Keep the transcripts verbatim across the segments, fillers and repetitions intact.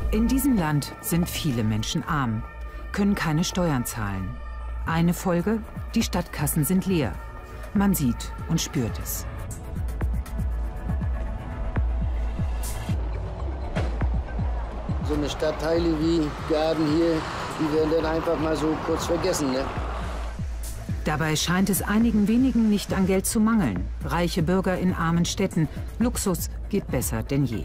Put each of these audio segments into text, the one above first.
In diesem Land sind viele Menschen arm, können keine Steuern zahlen. Eine Folge: die Stadtkassen sind leer. Man sieht und spürt es. So eine Stadtteile wie Garden hier, die werden dann einfach mal so kurz vergessen, ne? Dabei scheint es einigen wenigen nicht an Geld zu mangeln. Reiche Bürger in armen Städten. Luxus geht besser denn je.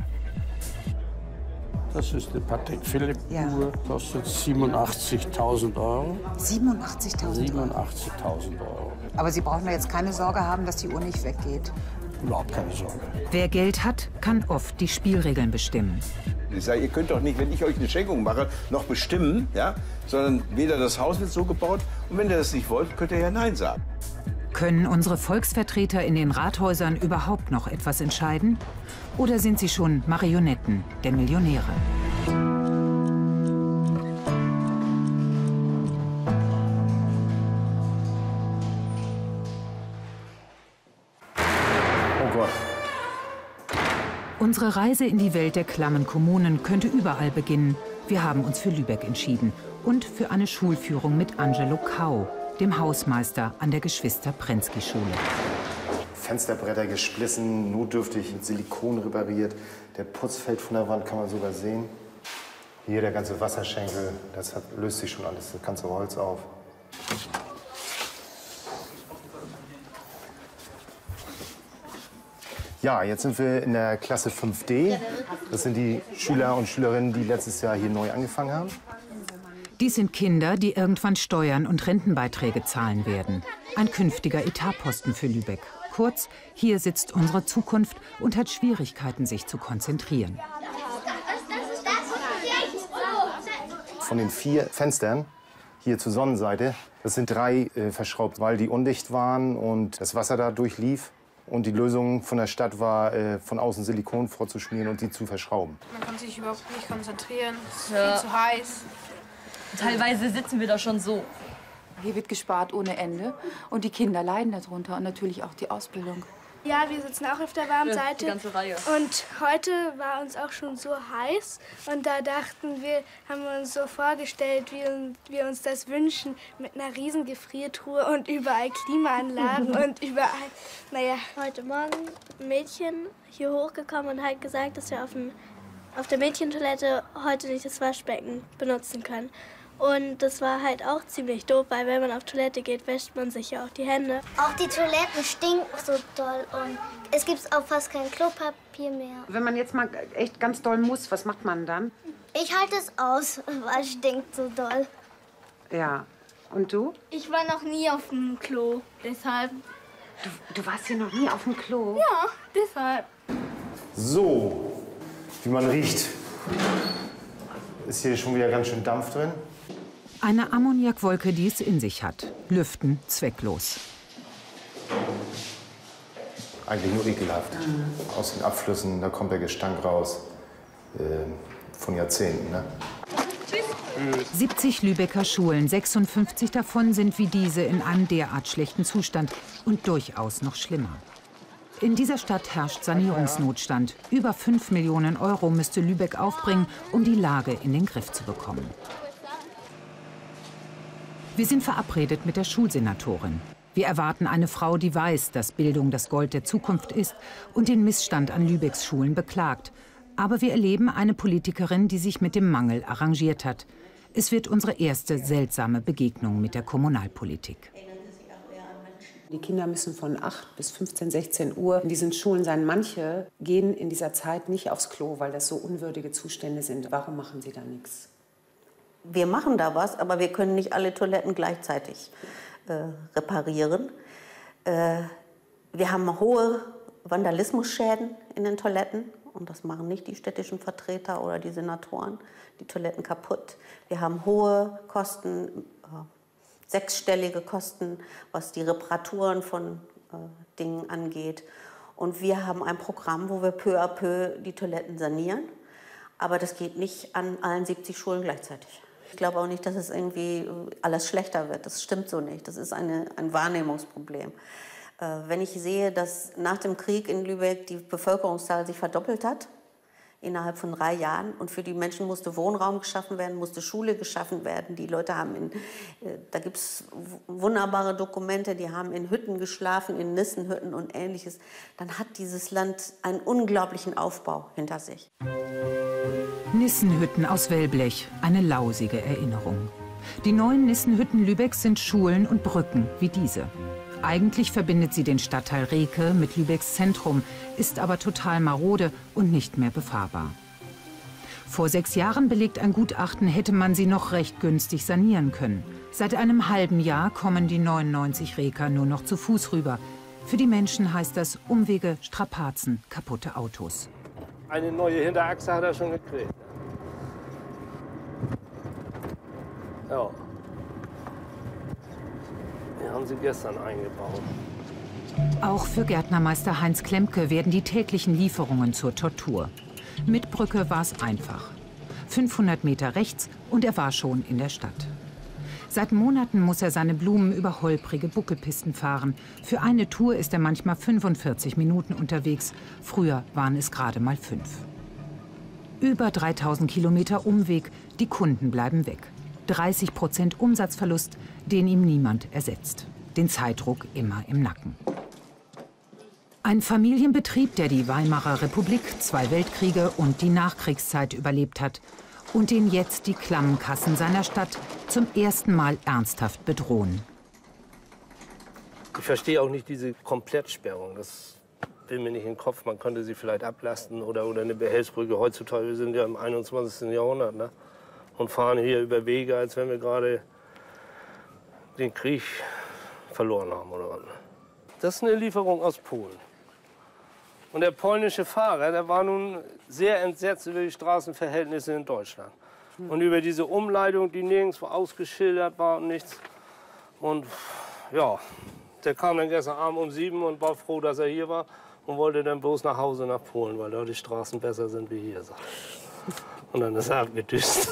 Das ist eine Patek Philippe-Uhr, kostet siebenundachtzigtausend Euro. siebenundachtzigtausend Euro? siebenundachtzigtausend Euro. Aber Sie brauchen da jetzt keine Sorge haben, dass die Uhr nicht weggeht. Überhaupt keine Sorge. Wer Geld hat, kann oft die Spielregeln bestimmen. Ich sage, ihr könnt doch nicht, wenn ich euch eine Schenkung mache, noch bestimmen, ja? Sondern weder das Haus wird so gebaut und wenn ihr das nicht wollt, könnt ihr ja Nein sagen. Können unsere Volksvertreter in den Rathäusern überhaupt noch etwas entscheiden? Oder sind sie schon Marionetten der Millionäre? Oh Gott. Unsere Reise in die Welt der klammen Kommunen könnte überall beginnen. Wir haben uns für Lübeck entschieden und für eine Schulführung mit Angelo Kau, dem Hausmeister an der Geschwister-Prensky-Schule. Fensterbretter gesplissen, notdürftig mit Silikon repariert. Der Putz fällt von der Wand, kann man sogar sehen. Hier der ganze Wasserschenkel, das hat, löst sich schon alles, das ganze Holz auf. Ja, jetzt sind wir in der Klasse fünf D. Das sind die Schüler und Schülerinnen, die letztes Jahr hier neu angefangen haben. Dies sind Kinder, die irgendwann Steuern und Rentenbeiträge zahlen werden. Ein künftiger Etatposten für Lübeck. Kurz, hier sitzt unsere Zukunft und hat Schwierigkeiten, sich zu konzentrieren. Von den vier Fenstern hier zur Sonnenseite, das sind drei äh, verschraubt, weil die undicht waren und das Wasser da durchlief. Und die Lösung von der Stadt war, äh, von außen Silikon vorzuschmieren und die zu verschrauben. Man kann sich überhaupt nicht konzentrieren, es ist Ja. viel zu heiß. Teilweise sitzen wir da schon so. Hier wird gespart ohne Ende und die Kinder leiden darunter und natürlich auch die Ausbildung. Ja, wir sitzen auch auf der warmen Ja, Seite. die ganze Reihe. Und heute war uns auch schon so heiß. Und da dachten wir, haben wir uns so vorgestellt, wie wir uns das wünschen. Mit einer riesen Gefriertruhe und überall Klimaanlagen und überall, naja. Heute Morgen ein Mädchen hier hochgekommen und hat gesagt, dass wir auf, dem, auf der Mädchentoilette heute nicht das Waschbecken benutzen können. Und das war halt auch ziemlich doof, weil wenn man auf Toilette geht, wäscht man sich ja auch die Hände. Auch die Toiletten stinken so doll und es gibt auch fast kein Klopapier mehr. Wenn man jetzt mal echt ganz doll muss, was macht man dann? Ich halte es aus, weil es stinkt so doll. Ja. Und du? Ich war noch nie auf dem Klo, deshalb. Du, du warst hier noch nie auf dem Klo? Ja, deshalb. So, wie man riecht, ist hier schon wieder ganz schön Dampf drin. Eine Ammoniakwolke, die es in sich hat. Lüften zwecklos. Eigentlich nur ekelhaft. Mhm. Aus den Abflüssen, da kommt der Gestank raus. Äh, von Jahrzehnten, ne? siebzig Lübecker Schulen, sechsundfünfzig davon sind wie diese in einem derart schlechten Zustand und durchaus noch schlimmer. In dieser Stadt herrscht Sanierungsnotstand. Über fünf Millionen Euro müsste Lübeck aufbringen, um die Lage in den Griff zu bekommen. Wir sind verabredet mit der Schulsenatorin. Wir erwarten eine Frau, die weiß, dass Bildung das Gold der Zukunft ist und den Missstand an Lübecks Schulen beklagt. Aber wir erleben eine Politikerin, die sich mit dem Mangel arrangiert hat. Es wird unsere erste seltsame Begegnung mit der Kommunalpolitik. Die Kinder müssen von acht bis fünfzehn, sechzehn Uhr in diesen Schulen sein. Manche gehen in dieser Zeit nicht aufs Klo, weil das so unwürdige Zustände sind. Warum machen sie da nichts? Wir machen da was, aber wir können nicht alle Toiletten gleichzeitig äh, reparieren. Äh, wir haben hohe Vandalismusschäden in den Toiletten und das machen nicht die städtischen Vertreter oder die Senatoren. Die Toiletten kaputt. Wir haben hohe Kosten, äh, sechsstellige Kosten, was die Reparaturen von äh, Dingen angeht. Und wir haben ein Programm, wo wir peu à peu die Toiletten sanieren. Aber das geht nicht an allen siebzig Schulen gleichzeitig. Ich glaube auch nicht, dass es irgendwie alles schlechter wird. Das stimmt so nicht. Das ist eine, ein Wahrnehmungsproblem. Äh, wenn ich sehe, dass nach dem Krieg in Lübeck die Bevölkerungszahl sich verdoppelt hat, innerhalb von drei Jahren. Und für die Menschen musste Wohnraum geschaffen werden, musste Schule geschaffen werden. Die Leute haben in, äh, da gibt es wunderbare Dokumente, die haben in Hütten geschlafen, in Nissenhütten und Ähnliches. Dann hat dieses Land einen unglaublichen Aufbau hinter sich. Nissenhütten aus Wellblech, eine lausige Erinnerung. Die neuen Nissenhütten Lübecks sind Schulen und Brücken wie diese. Eigentlich verbindet sie den Stadtteil Reke mit Lübecks Zentrum, ist aber total marode und nicht mehr befahrbar. Vor sechs Jahren belegt ein Gutachten, hätte man sie noch recht günstig sanieren können. Seit einem halben Jahr kommen die neunundneunzig Reker nur noch zu Fuß rüber. Für die Menschen heißt das Umwege, Strapazen, kaputte Autos. Eine neue Hinterachse hat er schon gekriegt. Ja. Die haben sie gestern eingebaut. Auch für Gärtnermeister Heinz Klemke werden die täglichen Lieferungen zur Tortur. Mit Brücke war es einfach. fünfhundert Meter rechts und er war schon in der Stadt. Seit Monaten muss er seine Blumen über holprige Buckelpisten fahren. Für eine Tour ist er manchmal fünfundvierzig Minuten unterwegs. Früher waren es gerade mal fünf. Über dreitausend Kilometer Umweg, die Kunden bleiben weg. dreißig Prozent Umsatzverlust, den ihm niemand ersetzt. Den Zeitdruck immer im Nacken. Ein Familienbetrieb, der die Weimarer Republik, zwei Weltkriege und die Nachkriegszeit überlebt hat und den jetzt die klammen Kassen seiner Stadt zum ersten Mal ernsthaft bedrohen. Ich verstehe auch nicht diese Komplettsperrung. Das will mir nicht in den Kopf. Man könnte sie vielleicht ablasten oder, oder eine Behelfsbrücke. Heutzutage, wir sind ja im einundzwanzigsten Jahrhundert, ne? Und fahren hier über Wege, als wenn wir gerade den Krieg verloren haben oder was. Das ist eine Lieferung aus Polen. Und der polnische Fahrer, der war nun sehr entsetzt über die Straßenverhältnisse in Deutschland. Und über diese Umleitung, die nirgendwo ausgeschildert war und nichts. Und ja, der kam dann gestern Abend um sieben und war froh, dass er hier war. Und wollte dann bloß nach Hause nach Polen, weil da die Straßen besser sind wie hier. Und dann ist er abgedüst.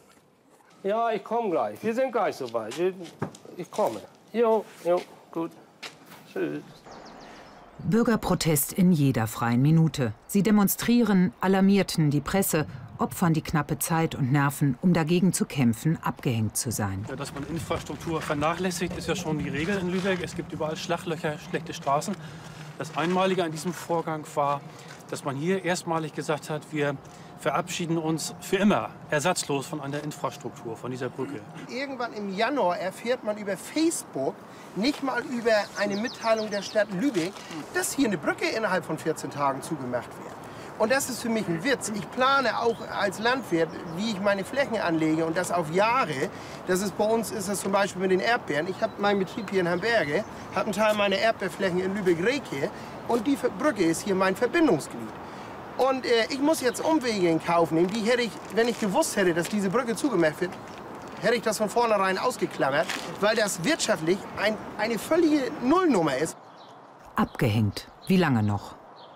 Ja, ich komme gleich. Wir sind gleich soweit. Ich komme. Jo, jo, gut. Tschüss. Bürgerprotest in jeder freien Minute. Sie demonstrieren, alarmierten die Presse, opfern die knappe Zeit und Nerven, um dagegen zu kämpfen, abgehängt zu sein. Ja, dass man Infrastruktur vernachlässigt, ist ja schon die Regel in Lübeck. Es gibt überall Schlaglöcher, schlechte Straßen. Das Einmalige an diesem Vorgang war, dass man hier erstmalig gesagt hat, wir verabschieden uns für immer ersatzlos von einer Infrastruktur, von dieser Brücke. Irgendwann im Januar erfährt man über Facebook, nicht mal über eine Mitteilung der Stadt Lübeck, dass hier eine Brücke innerhalb von vierzehn Tagen zugemacht wird. Und das ist für mich ein Witz. Ich plane auch als Landwirt, wie ich meine Flächen anlege und das auf Jahre. Das ist bei uns ist das zum Beispiel mit den Erdbeeren. Ich habe meinen Betrieb hier in Hamberge, habe einen Teil meiner Erdbeerflächen in Lübeck-Reke und die Brücke ist hier mein Verbindungsglied. Und äh, ich muss jetzt Umwege in Kauf nehmen. Die hätte ich, wenn ich gewusst hätte, dass diese Brücke zugemacht wird, hätte ich das von vornherein ausgeklammert, weil das wirtschaftlich ein, eine völlige Nullnummer ist. Abgehängt. Wie lange noch?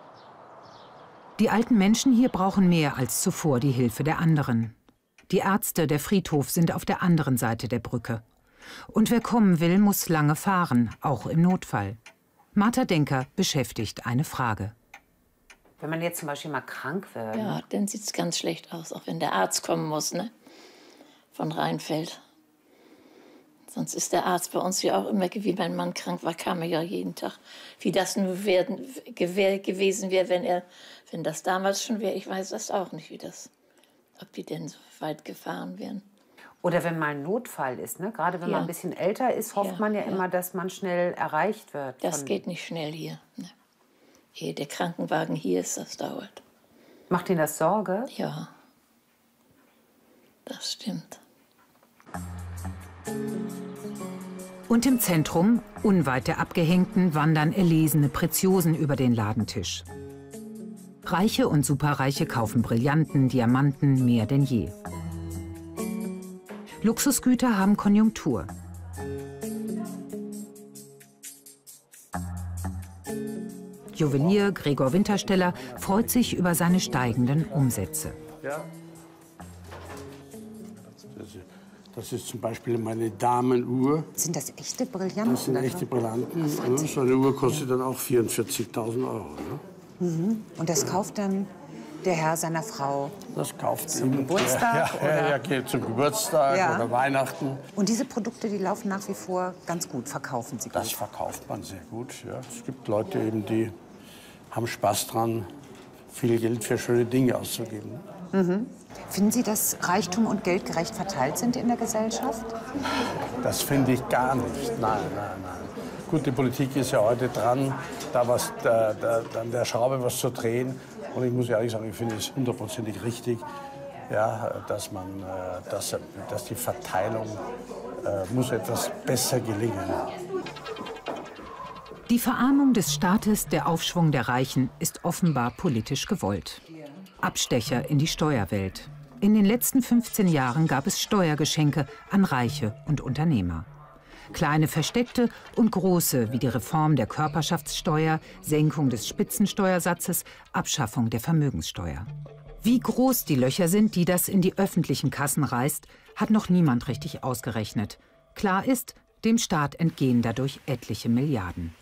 Die alten Menschen hier brauchen mehr als zuvor die Hilfe der anderen. Die Ärzte, der Friedhof sind auf der anderen Seite der Brücke. Und wer kommen will, muss lange fahren, auch im Notfall. Martha Denker beschäftigt eine Frage. Wenn man jetzt zum Beispiel mal krank wird. Ja, dann sieht es ganz schlecht aus, auch wenn der Arzt kommen muss, ne? Von Rheinfeld. Sonst ist der Arzt bei uns ja auch immer, wie mein Mann krank war, kam er ja jeden Tag. Wie das nur werden, gewesen wäre, wenn, er, wenn das damals schon wäre, ich weiß das auch nicht, wie das, ob die denn so weit gefahren wären. Oder wenn mal ein Notfall ist, ne? Gerade wenn Ja. man ein bisschen älter ist, hofft Ja, man ja, ja. immer, dass man schnell erreicht wird. Das von- geht nicht schnell hier. Ne? Ehe der Krankenwagen hier ist, das dauert. Macht Ihnen das Sorge? Ja, das stimmt. Und im Zentrum, unweit der Abgehängten, wandern erlesene Preziosen über den Ladentisch. Reiche und Superreiche kaufen Brillanten, Diamanten mehr denn je. Luxusgüter haben Konjunktur. Juwelier Gregor Wintersteller freut sich über seine steigenden Umsätze. Ja. Das ist, das ist zum Beispiel meine Damenuhr. Sind das echte Brillanten? Das sind echte Brillanten. Ja, so eine Uhr kostet dann auch vierundvierzigtausend Euro. Ne? Mhm. Und das kauft dann der Herr seiner Frau Das kauft zum ihm Geburtstag? Ja, ja, oder? ja, geht zum Geburtstag Ja. oder Weihnachten. Und diese Produkte, die laufen nach wie vor ganz gut, verkaufen Sie gut? Das verkauft man sehr gut. Ja. Es gibt Leute, eben, die haben Spaß dran, viel Geld für schöne Dinge auszugeben. Mhm. Finden Sie, dass Reichtum und Geld gerecht verteilt sind in der Gesellschaft? Das finde ich gar nicht. Nein, nein, nein. Gut, die Politik ist ja heute dran, da was, da, da, an der Schraube was zu drehen. Und ich muss ehrlich sagen, ich finde es hundertprozentig richtig, ja, dass, man, äh, dass, dass die Verteilung äh, muss etwas besser gelingen. Die Verarmung des Staates, der Aufschwung der Reichen, ist offenbar politisch gewollt. Abstecher in die Steuerwelt. In den letzten fünfzehn Jahren gab es Steuergeschenke an Reiche und Unternehmer. Kleine versteckte und große, wie die Reform der Körperschaftssteuer, Senkung des Spitzensteuersatzes, Abschaffung der Vermögenssteuer. Wie groß die Löcher sind, die das in die öffentlichen Kassen reißt, hat noch niemand richtig ausgerechnet. Klar ist, dem Staat entgehen dadurch etliche Milliarden.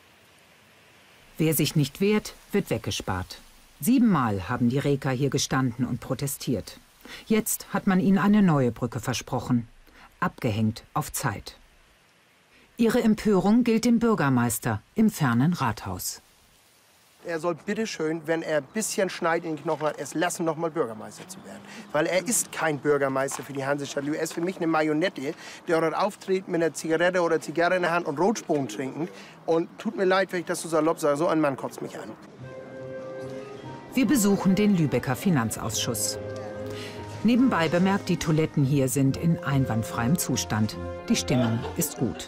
Wer sich nicht wehrt, wird weggespart. Siebenmal haben die Reker hier gestanden und protestiert. Jetzt hat man ihnen eine neue Brücke versprochen. Abgehängt auf Zeit. Ihre Empörung gilt dem Bürgermeister im fernen Rathaus. Er soll bitteschön, wenn er ein bisschen Schneid in den Knochen hat, es lassen, noch mal Bürgermeister zu werden. Weil er ist kein Bürgermeister für die Hansestadt Lübeck. Er ist für mich eine Marionette, der dort auftritt mit einer Zigarette oder Zigarre in der Hand und Rotsprung trinkend. Und tut mir leid, wenn ich das so salopp sage, so ein Mann kotzt mich an. Wir besuchen den Lübecker Finanzausschuss. Nebenbei bemerkt, die Toiletten hier sind in einwandfreiem Zustand. Die Stimmung ist gut.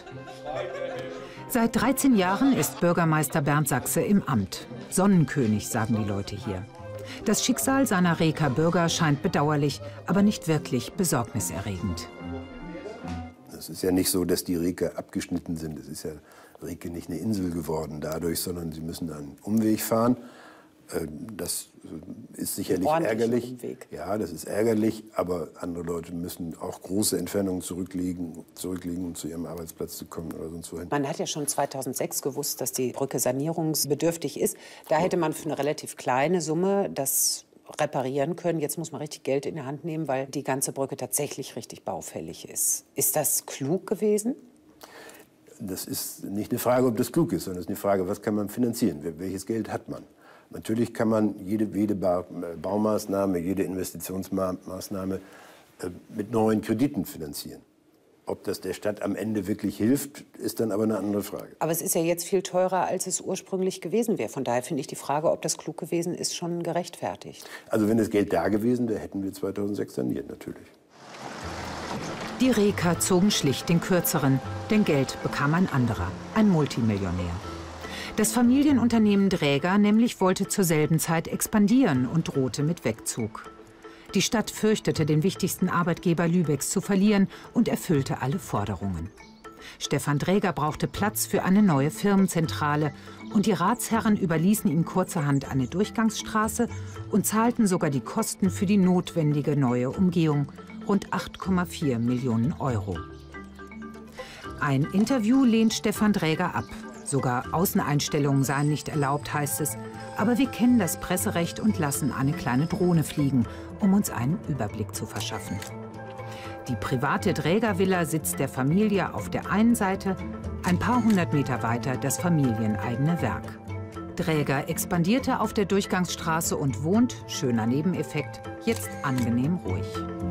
Seit dreizehn Jahren ist Bürgermeister Bernd Sachse im Amt. Sonnenkönig, sagen die Leute hier. Das Schicksal seiner Reker Bürger scheint bedauerlich, aber nicht wirklich besorgniserregend. Es ist ja nicht so, dass die Reker abgeschnitten sind. Es ist ja Reke nicht eine Insel geworden dadurch, sondern sie müssen einen Umweg fahren. Das ist sicherlich ärgerlich. Umweg. Ja, das ist ärgerlich, aber andere Leute müssen auch große Entfernungen zurücklegen, zurücklegen, um zu ihrem Arbeitsplatz zu kommen oder sonst wohin. Man hat ja schon zweitausendsechs gewusst, dass die Brücke sanierungsbedürftig ist. Da hätte man für eine relativ kleine Summe das reparieren können. Jetzt muss man richtig Geld in die Hand nehmen, weil die ganze Brücke tatsächlich richtig baufällig ist. Ist das klug gewesen? Das ist nicht eine Frage, ob das klug ist, sondern es ist eine Frage, was kann man finanzieren? Welches Geld hat man? Natürlich kann man jede, jede Baumaßnahme, jede Investitionsmaßnahme mit neuen Krediten finanzieren. Ob das der Stadt am Ende wirklich hilft, ist dann aber eine andere Frage. Aber es ist ja jetzt viel teurer, als es ursprünglich gewesen wäre. Von daher finde ich die Frage, ob das klug gewesen ist, schon gerechtfertigt. Also wenn das Geld da gewesen wäre, hätten wir zweitausendsechs saniert, natürlich. Die Reker zogen schlicht den Kürzeren, denn Geld bekam ein anderer, ein Multimillionär. Das Familienunternehmen Dräger nämlich wollte zur selben Zeit expandieren und drohte mit Wegzug. Die Stadt fürchtete, den wichtigsten Arbeitgeber Lübecks zu verlieren und erfüllte alle Forderungen. Stefan Dräger brauchte Platz für eine neue Firmenzentrale und die Ratsherren überließen ihm kurzerhand eine Durchgangsstraße und zahlten sogar die Kosten für die notwendige neue Umgehung, rund acht Komma vier Millionen Euro. Ein Interview lehnt Stefan Dräger ab. Sogar Außeneinstellungen seien nicht erlaubt, heißt es. Aber wir kennen das Presserecht und lassen eine kleine Drohne fliegen, um uns einen Überblick zu verschaffen. Die private Drägervilla sitzt der Familie auf der einen Seite, ein paar hundert Meter weiter das familieneigene Werk. Dräger expandierte auf der Durchgangsstraße und wohnt, schöner Nebeneffekt, jetzt angenehm ruhig.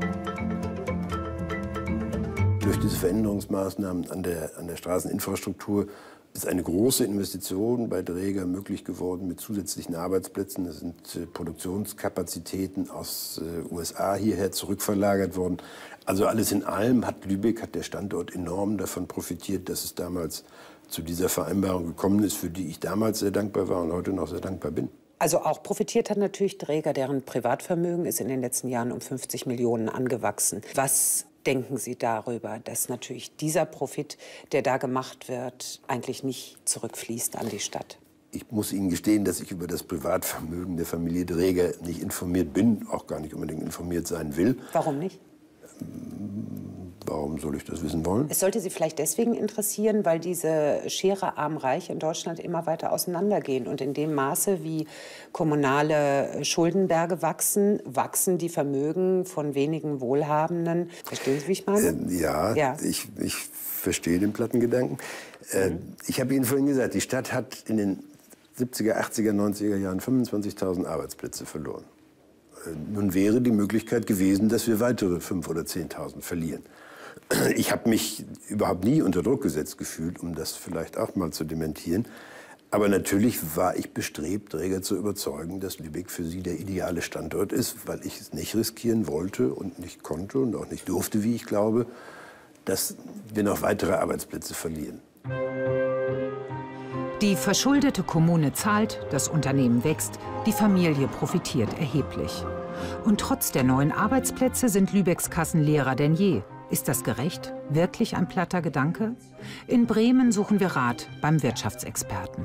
Durch diese Veränderungsmaßnahmen an der, an der Straßeninfrastruktur ist eine große Investition bei Dräger möglich geworden mit zusätzlichen Arbeitsplätzen. Es sind äh, Produktionskapazitäten aus äh, U S A hierher zurückverlagert worden. Also alles in allem hat Lübeck, hat der Standort enorm davon profitiert, dass es damals zu dieser Vereinbarung gekommen ist, für die ich damals sehr dankbar war und heute noch sehr dankbar bin. Also auch profitiert hat natürlich Dräger, deren Privatvermögen ist in den letzten Jahren um fünfzig Millionen angewachsen. Was denken Sie darüber, dass natürlich dieser Profit, der da gemacht wird, eigentlich nicht zurückfließt an die Stadt? Ich muss Ihnen gestehen, dass ich über das Privatvermögen der Familie Dräger nicht informiert bin, auch gar nicht unbedingt informiert sein will. Warum nicht? Warum soll ich das wissen wollen? Es sollte Sie vielleicht deswegen interessieren, weil diese Schere arm-reich in Deutschland immer weiter auseinandergehen. Und in dem Maße, wie kommunale Schuldenberge wachsen, wachsen die Vermögen von wenigen Wohlhabenden. Verstehen Sie, wie ich meine? Äh, ja, ja. Ich, ich verstehe den Plattengedanken. Äh, mhm. Ich habe Ihnen vorhin gesagt, die Stadt hat in den siebziger, achtziger, neunziger Jahren fünfundzwanzigtausend Arbeitsplätze verloren. Äh, nun wäre die Möglichkeit gewesen, dass wir weitere fünftausend oder zehntausend verlieren. Ich habe mich überhaupt nie unter Druck gesetzt gefühlt, um das vielleicht auch mal zu dementieren. Aber natürlich war ich bestrebt, Dräger zu überzeugen, dass Lübeck für sie der ideale Standort ist, weil ich es nicht riskieren wollte und nicht konnte und auch nicht durfte, wie ich glaube, dass wir noch weitere Arbeitsplätze verlieren. Die verschuldete Kommune zahlt, das Unternehmen wächst, die Familie profitiert erheblich. Und trotz der neuen Arbeitsplätze sind Lübecks Kassen leerer denn je. Ist das gerecht? Wirklich ein platter Gedanke? In Bremen suchen wir Rat beim Wirtschaftsexperten.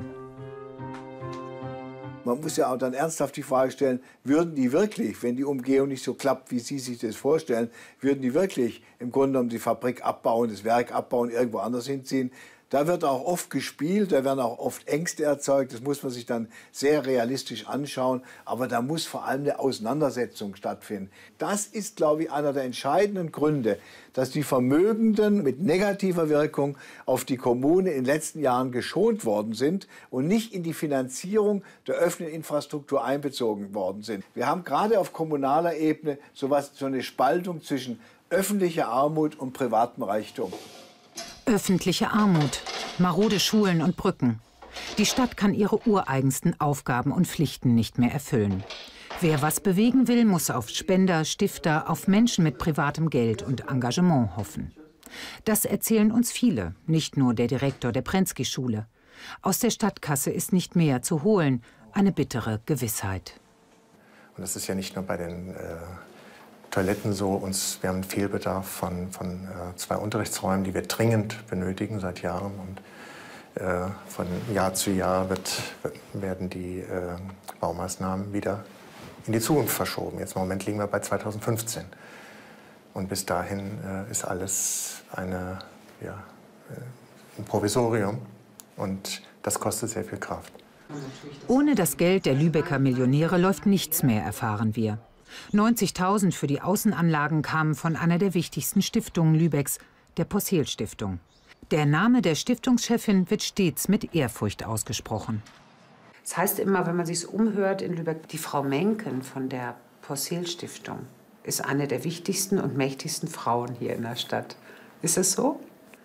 Man muss ja auch dann ernsthaft die Frage stellen, würden die wirklich, wenn die Umgehung nicht so klappt, wie Sie sich das vorstellen, würden die wirklich im Grunde genommen die Fabrik abbauen, das Werk abbauen, irgendwo anders hinziehen? Da wird auch oft gespielt, da werden auch oft Ängste erzeugt. Das muss man sich dann sehr realistisch anschauen. Aber da muss vor allem eine Auseinandersetzung stattfinden. Das ist, glaube ich, einer der entscheidenden Gründe, dass die Vermögenden mit negativer Wirkung auf die Kommune in den letzten Jahren geschont worden sind und nicht in die Finanzierung der öffentlichen Infrastruktur einbezogen worden sind. Wir haben gerade auf kommunaler Ebene sowas, so eine Spaltung zwischen öffentlicher Armut und privatem Reichtum. Öffentliche Armut, marode Schulen und Brücken. Die Stadt kann ihre ureigensten Aufgaben und Pflichten nicht mehr erfüllen. Wer was bewegen will, muss auf Spender, Stifter, auf Menschen mit privatem Geld und Engagement hoffen. Das erzählen uns viele, nicht nur der Direktor der Prenzky-Schule. Aus der Stadtkasse ist nicht mehr zu holen, eine bittere Gewissheit. Und das ist ja nicht nur bei den äh Toiletten so, uns, wir haben einen Fehlbedarf von, von äh, zwei Unterrichtsräumen, die wir dringend benötigen seit Jahren. Und äh, von Jahr zu Jahr wird, werden die äh, Baumaßnahmen wieder in die Zukunft verschoben. Jetzt im Moment liegen wir bei zweitausendfünfzehn. Und bis dahin äh, ist alles eine, ja, äh, ein Provisorium. Und das kostet sehr viel Kraft. Ohne das Geld der Lübecker Millionäre läuft nichts mehr, erfahren wir. neunzigtausend für die Außenanlagen kamen von einer der wichtigsten Stiftungen Lübecks, der Possehl-Stiftung. Der Name der Stiftungschefin wird stets mit Ehrfurcht ausgesprochen. Das heißt immer, wenn man sich umhört in Lübeck, die Frau Menken von der Possehl-Stiftung ist eine der wichtigsten und mächtigsten Frauen hier in der Stadt. Ist das so?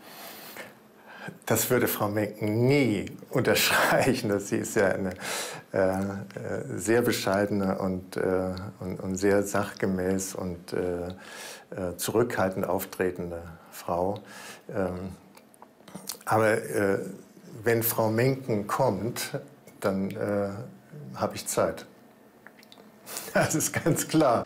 Das würde Frau Menken nie unterstreichen. Sie ist ja eine äh, sehr bescheidene und, äh, und, und sehr sachgemäß und äh, äh, zurückhaltend auftretende Frau. Ähm, aber äh, wenn Frau Menken kommt, dann äh, habe ich Zeit. Das ist ganz klar.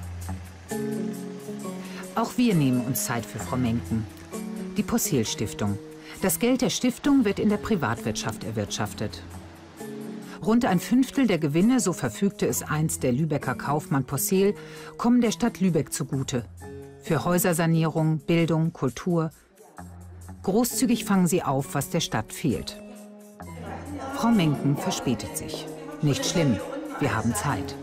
Auch wir nehmen uns Zeit für Frau Menken. Die Possehl-Stiftung. Das Geld der Stiftung wird in der Privatwirtschaft erwirtschaftet. Rund ein Fünftel der Gewinne, so verfügte es einst der Lübecker Kaufmann Possehl, kommen der Stadt Lübeck zugute. Für Häusersanierung, Bildung, Kultur. Großzügig fangen sie auf, was der Stadt fehlt. Frau Menken verspätet sich. Nicht schlimm, wir haben Zeit.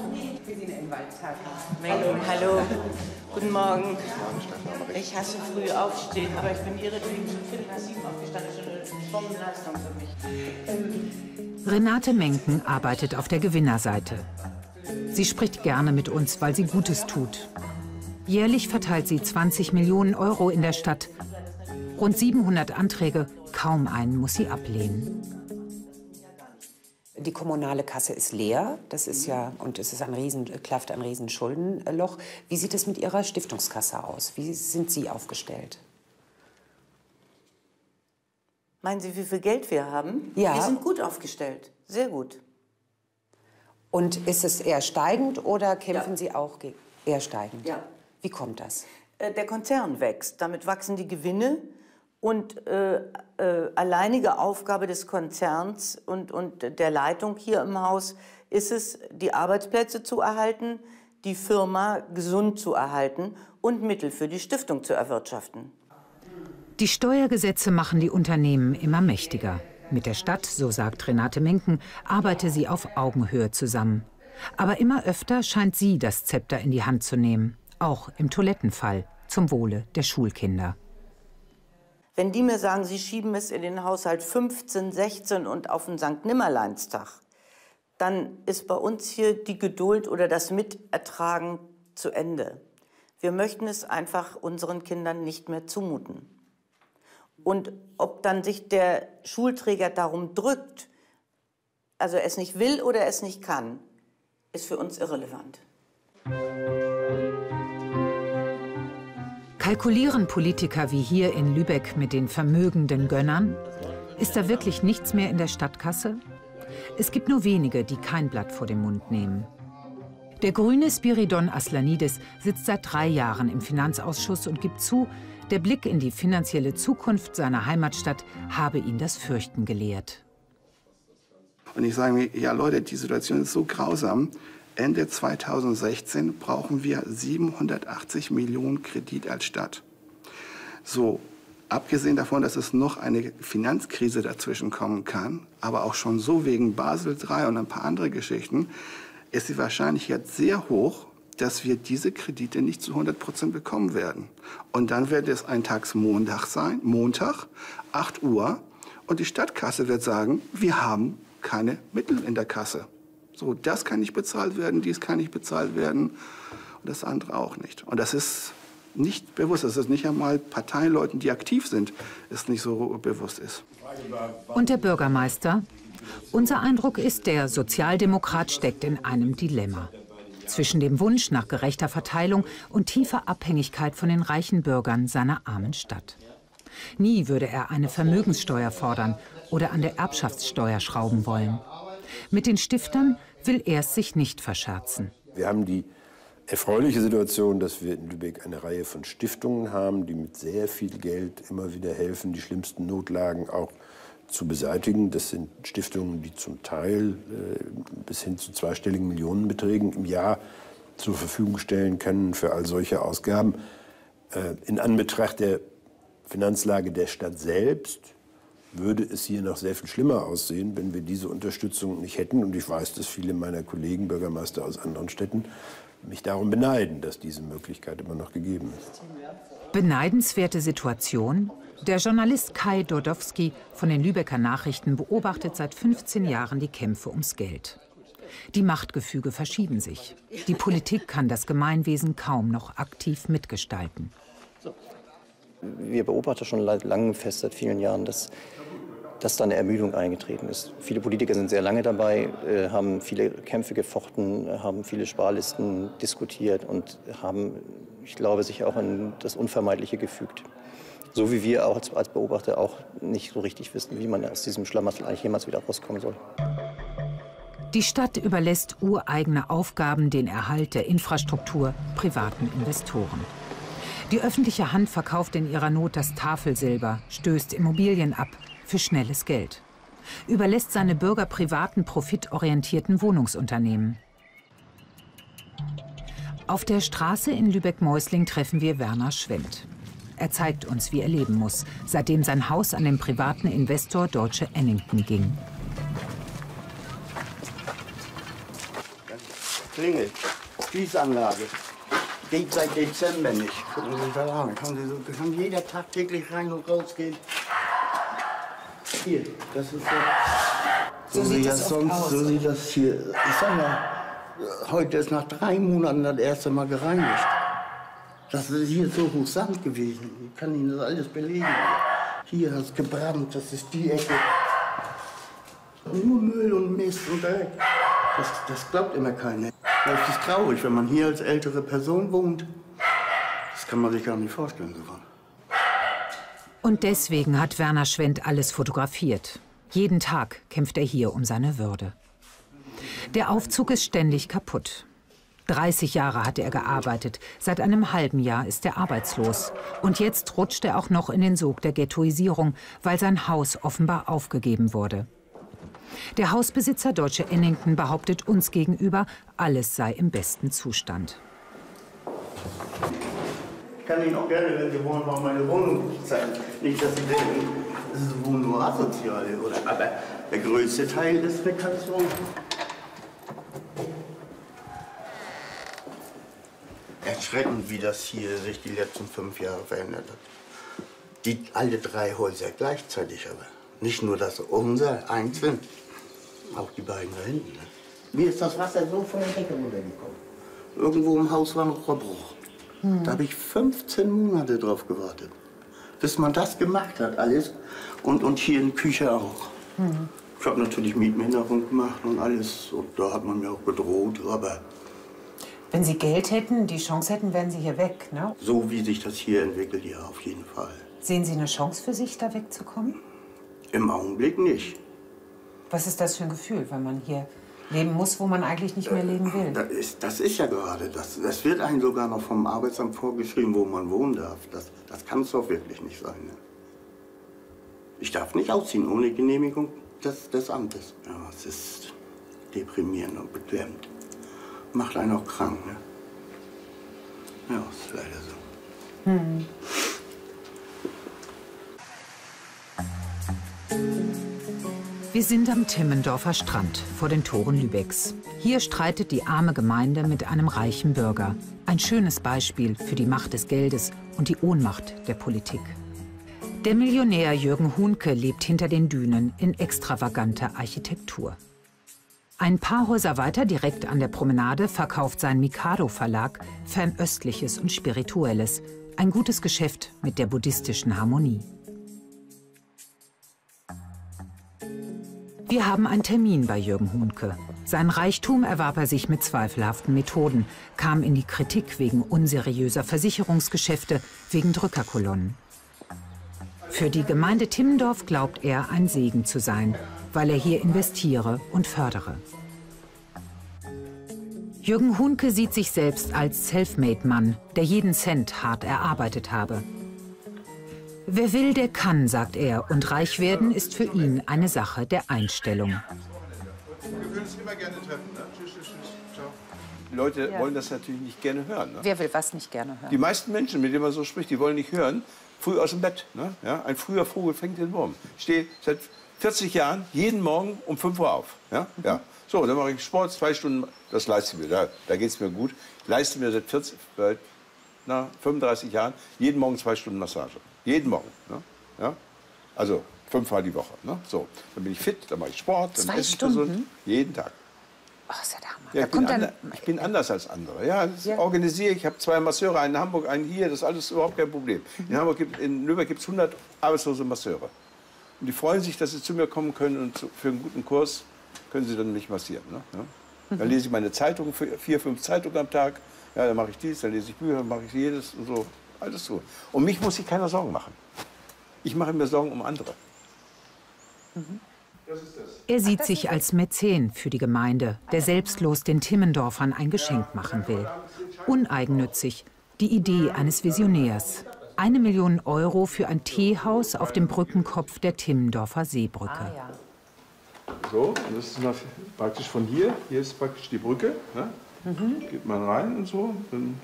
Menken, hallo. Guten Morgen. Ich hasse früh aufstehen, aber ich bin ihretwegen schon viertel nach sieben aufgestanden. Das ist eine Bombenleistung für mich. Renate Menken arbeitet auf der Gewinnerseite. Sie spricht gerne mit uns, weil sie Gutes tut. Jährlich verteilt sie zwanzig Millionen Euro in der Stadt. Rund siebenhundert Anträge, kaum einen muss sie ablehnen. Die kommunale Kasse ist leer, das ist ja, und es ist ein riesen, klafft ein riesen Schuldenloch. Wie sieht es mit Ihrer Stiftungskasse aus? Wie sind Sie aufgestellt? Meinen Sie, wie viel Geld wir haben? Ja. Wir sind gut aufgestellt, sehr gut. Und ist es eher steigend oder kämpfen ja. Sie auch gegen eher steigend? Ja. Wie kommt das? Der Konzern wächst, damit wachsen die Gewinne. Und äh, äh, alleinige Aufgabe des Konzerns und, und der Leitung hier im Haus ist es, die Arbeitsplätze zu erhalten, die Firma gesund zu erhalten und Mittel für die Stiftung zu erwirtschaften. Die Steuergesetze machen die Unternehmen immer mächtiger. Mit der Stadt, so sagt Renate Menken, arbeite sie auf Augenhöhe zusammen. Aber immer öfter scheint sie das Zepter in die Hand zu nehmen. Auch im Toilettenfall, zum Wohle der Schulkinder. Wenn die mir sagen, sie schieben es in den Haushalt fünfzehn, sechzehn und auf den Sankt Nimmerleinstag, dann ist bei uns hier die Geduld oder das Mitertragen zu Ende. Wir möchten es einfach unseren Kindern nicht mehr zumuten. Und ob dann sich der Schulträger darum drückt, also es nicht will oder es nicht kann, ist für uns irrelevant. Kalkulieren Politiker wie hier in Lübeck mit den vermögenden Gönnern? Ist da wirklich nichts mehr in der Stadtkasse? Es gibt nur wenige, die kein Blatt vor den Mund nehmen. Der Grüne Spiridon Aslanidis sitzt seit drei Jahren im Finanzausschuss und gibt zu, der Blick in die finanzielle Zukunft seiner Heimatstadt habe ihn das Fürchten gelehrt. Und ich sage mir, ja Leute, die Situation ist so grausam. Ende zweitausendsechzehn brauchen wir siebenhundertachtzig Millionen Kredit als Stadt. So, abgesehen davon, dass es noch eine Finanzkrise dazwischen kommen kann, aber auch schon so wegen Basel drei und ein paar andere Geschichten, ist die Wahrscheinlichkeit sehr hoch, dass wir diese Kredite nicht zu hundert Prozent bekommen werden. Und dann wird es ein Tagsmontag sein, Montag, acht Uhr, und die Stadtkasse wird sagen, wir haben keine Mittel in der Kasse. So, das kann nicht bezahlt werden, dies kann nicht bezahlt werden und das andere auch nicht. Und das ist nicht bewusst, das ist nicht einmal Parteileuten, die aktiv sind, ist nicht so bewusst ist. Und der Bürgermeister? Unser Eindruck ist, der Sozialdemokrat steckt in einem Dilemma. Zwischen dem Wunsch nach gerechter Verteilung und tiefer Abhängigkeit von den reichen Bürgern seiner armen Stadt. Nie würde er eine Vermögenssteuer fordern oder an der Erbschaftssteuer schrauben wollen. Mit den Stiftern will er es sich nicht verscherzen. Wir haben die erfreuliche Situation, dass wir in Lübeck eine Reihe von Stiftungen haben, die mit sehr viel Geld immer wieder helfen, die schlimmsten Notlagen auch zu beseitigen. Das sind Stiftungen, die zum Teil äh, bis hin zu zweistelligen Millionenbeträgen im Jahr zur Verfügung stellen können für all solche Ausgaben. Äh, in Anbetracht der Finanzlage der Stadt selbst würde es hier noch sehr viel schlimmer aussehen, wenn wir diese Unterstützung nicht hätten. Und ich weiß, dass viele meiner Kollegen, Bürgermeister aus anderen Städten, mich darum beneiden, dass diese Möglichkeit immer noch gegeben ist. Beneidenswerte Situation? Der Journalist Kai Dordowski von den Lübecker Nachrichten beobachtet seit fünfzehn Jahren die Kämpfe ums Geld. Die Machtgefüge verschieben sich. Die Politik kann das Gemeinwesen kaum noch aktiv mitgestalten. Wir beobachten schon lange fest, seit vielen Jahren, dass, dass da eine Ermüdung eingetreten ist. Viele Politiker sind sehr lange dabei, äh, haben viele Kämpfe gefochten, haben viele Sparlisten diskutiert und haben, ich glaube, sich auch an das Unvermeidliche gefügt. So wie wir auch als, als Beobachter auch nicht so richtig wissen, wie man aus diesem Schlamassel eigentlich jemals wieder rauskommen soll. Die Stadt überlässt ureigene Aufgaben, den Erhalt der Infrastruktur, privaten Investoren. Die öffentliche Hand verkauft in ihrer Not das Tafelsilber, stößt Immobilien ab für schnelles Geld. Überlässt seine Bürger privaten, profitorientierten Wohnungsunternehmen. Auf der Straße in Lübeck-Mäusling treffen wir Werner Schwendt. Er zeigt uns, wie er leben muss, seitdem sein Haus an den privaten Investor Deutsche Annington ging. Klingel, Fließanlage. Geht seit Dezember nicht. Gucken Sie sich das an. Kann, Sie so, kann jeder Tag täglich rein und raus gehen. Hier, das ist so. So, so sieht das sonst, aus. So sieht das hier. Ich sag mal, heute ist nach drei Monaten das erste Mal gereinigt. Das ist hier so hoch Sand gewesen. Ich kann Ihnen das alles belegen. Hier hat es gebrannt, das ist die Ecke. Nur Müll und Mist und Dreck. Das, das glaubt immer keiner. Das ist traurig, wenn man hier als ältere Person wohnt. Das kann man sich gar nicht vorstellen. So. Und deswegen hat Werner Schwendt alles fotografiert. Jeden Tag kämpft er hier um seine Würde. Der Aufzug ist ständig kaputt. dreißig Jahre hat er gearbeitet. Seit einem halben Jahr ist er arbeitslos. Und jetzt rutscht er auch noch in den Sog der Ghettoisierung, weil sein Haus offenbar aufgegeben wurde. Der Hausbesitzer Deutsche Ennington behauptet uns gegenüber, alles sei im besten Zustand. Ich kann Ihnen auch gerne, wenn Sie wollen, mal meine Wohnung zeigen. Nicht, dass Sie denken, es wohnen nur Asoziale, oder? Aber der größte Teil ist Rekation. Erschreckend, wie das hier sich die letzten fünf Jahre verändert hat. Die alle drei Häuser gleichzeitig aber. Nicht nur das unser einzeln, auch die beiden da hinten. Ne? Mir ist das Wasser so von der Decke runtergekommen. Irgendwo im Haus war noch Rohrbruch. Hm. Da habe ich fünfzehn Monate drauf gewartet, bis man das gemacht hat alles. Und, und hier in der Küche auch. Hm. Ich habe natürlich Mietminderung gemacht und alles. Und da hat man mir auch bedroht, aber... Wenn Sie Geld hätten, die Chance hätten, wären Sie hier weg, ne? So wie sich das hier entwickelt, ja, auf jeden Fall. Sehen Sie eine Chance für sich, da wegzukommen? Im Augenblick nicht. Was ist das für ein Gefühl, wenn man hier leben muss, wo man eigentlich nicht mehr leben will? Das ist, das ist ja gerade das. Das wird einem sogar noch vom Arbeitsamt vorgeschrieben, wo man wohnen darf. Das, das kann es doch wirklich nicht sein. Ne? Ich darf nicht ausziehen ohne Genehmigung des, des Amtes. Ja, es ist deprimierend und beklemmend. Macht einen auch krank, ne? Ja, ist leider so. Hm. Wir sind am Timmendorfer Strand vor den Toren Lübecks. Hier streitet die arme Gemeinde mit einem reichen Bürger. Ein schönes Beispiel für die Macht des Geldes und die Ohnmacht der Politik. Der Millionär Jürgen Hunke lebt hinter den Dünen in extravaganter Architektur. Ein paar Häuser weiter, direkt an der Promenade, verkauft sein Mikado-Verlag Fernöstliches und Spirituelles. Ein gutes Geschäft mit der buddhistischen Harmonie. Wir haben einen Termin bei Jürgen Hunke. Sein Reichtum erwarb er sich mit zweifelhaften Methoden, kam in die Kritik wegen unseriöser Versicherungsgeschäfte, wegen Drückerkolonnen. Für die Gemeinde Timmendorf glaubt er, ein Segen zu sein, weil er hier investiere und fördere. Jürgen Hunke sieht sich selbst als Selfmade-Mann, der jeden Cent hart erarbeitet habe. Wer will, der kann, sagt er, und reich werden ist für ihn eine Sache der Einstellung. Wir würden uns immer gerne treffen, ne? Tschüss, tschüss, tschüss. Ciao. Die Leute ja. wollen das natürlich nicht gerne hören. Ne? Wer will was nicht gerne hören? Die meisten Menschen, mit denen man so spricht, die wollen nicht hören, früh aus dem Bett. Ne? Ja? Ein früher Vogel fängt den Wurm. Ich stehe seit vierzig Jahren jeden Morgen um fünf Uhr auf. Ja? Mhm. Ja. So, dann mache ich Sport, zwei Stunden, das leiste ich mir, da, da geht es mir gut. Ich leiste mir seit, vierzig, seit na, fünfunddreißig Jahren jeden Morgen zwei Stunden Massage. Jeden Morgen. Ne? Ja? Also fünfmal die Woche. Ne? So, dann bin ich fit, dann mache ich Sport, dann zwei esse ich Stunden? gesund. Jeden Tag. Oh, ist ja der Hammer. Ja, ich, bin dann... ander, ich bin anders als andere. Ja, das ja. organisiere ich. Ich habe zwei Masseure, einen in Hamburg, einen hier. Das ist alles überhaupt kein Problem. Mhm. In, Hamburg gibt, in Lübeck gibt es hundert arbeitslose Masseure. Und die freuen sich, dass sie zu mir kommen können und zu, für einen guten Kurs können sie dann mich massieren. Ne? Ja? Mhm. Dann lese ich meine Zeitungen, vier, fünf Zeitungen am Tag. Ja, dann mache ich dies, dann lese ich Bücher, dann mache ich jedes und so. Alles so. Um mich muss sich keiner Sorgen machen. Ich mache mir Sorgen um andere. Mhm. Er sieht sich als Mäzen für die Gemeinde, der selbstlos den Timmendorfern ein Geschenk machen will. Uneigennützig, die Idee eines Visionärs. Eine Million Euro für ein Teehaus auf dem Brückenkopf der Timmendorfer Seebrücke. Ah, ja. So, und das ist praktisch von hier. Hier ist praktisch die Brücke. Ne? Mhm. Geht man rein und so. Dann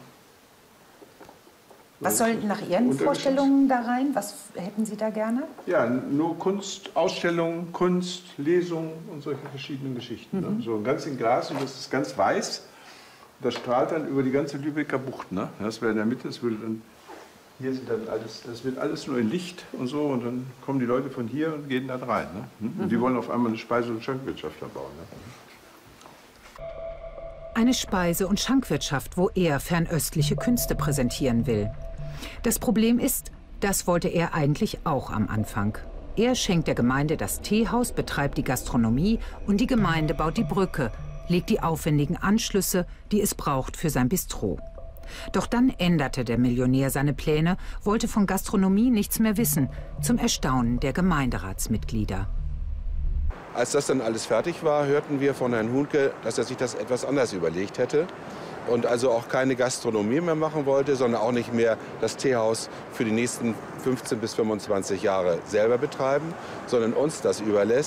Was soll nach Ihren Vorstellungen da rein? Was hätten Sie da gerne? Ja, nur Kunst, Ausstellungen, Kunst, Lesungen und solche verschiedenen Geschichten. Mhm. Ne? So ganz in Glas und das ist ganz weiß. Das strahlt dann über die ganze Lübecker Bucht. Ne? Das wäre in der Mitte, das würde dann, hier sind dann alles, das wird alles nur in Licht und so und dann kommen die Leute von hier und gehen dann rein. Ne? Und mhm. die wollen auf einmal eine Speise- und Schankwirtschaft da bauen. Ne? Eine Speise- und Schankwirtschaft, wo er fernöstliche Künste präsentieren will. Das Problem ist, das wollte er eigentlich auch am Anfang. Er schenkt der Gemeinde das Teehaus, betreibt die Gastronomie und die Gemeinde baut die Brücke, legt die aufwendigen Anschlüsse, die es braucht für sein Bistro. Doch dann änderte der Millionär seine Pläne, wollte von Gastronomie nichts mehr wissen, zum Erstaunen der Gemeinderatsmitglieder. Als das dann alles fertig war, hörten wir von Herrn Hunke, dass er sich das etwas anders überlegt hätte. Und also auch keine Gastronomie mehr machen wollte, sondern auch nicht mehr das Teehaus für die nächsten fünfzehn bis fünfundzwanzig Jahre selber betreiben, sondern uns das überlässt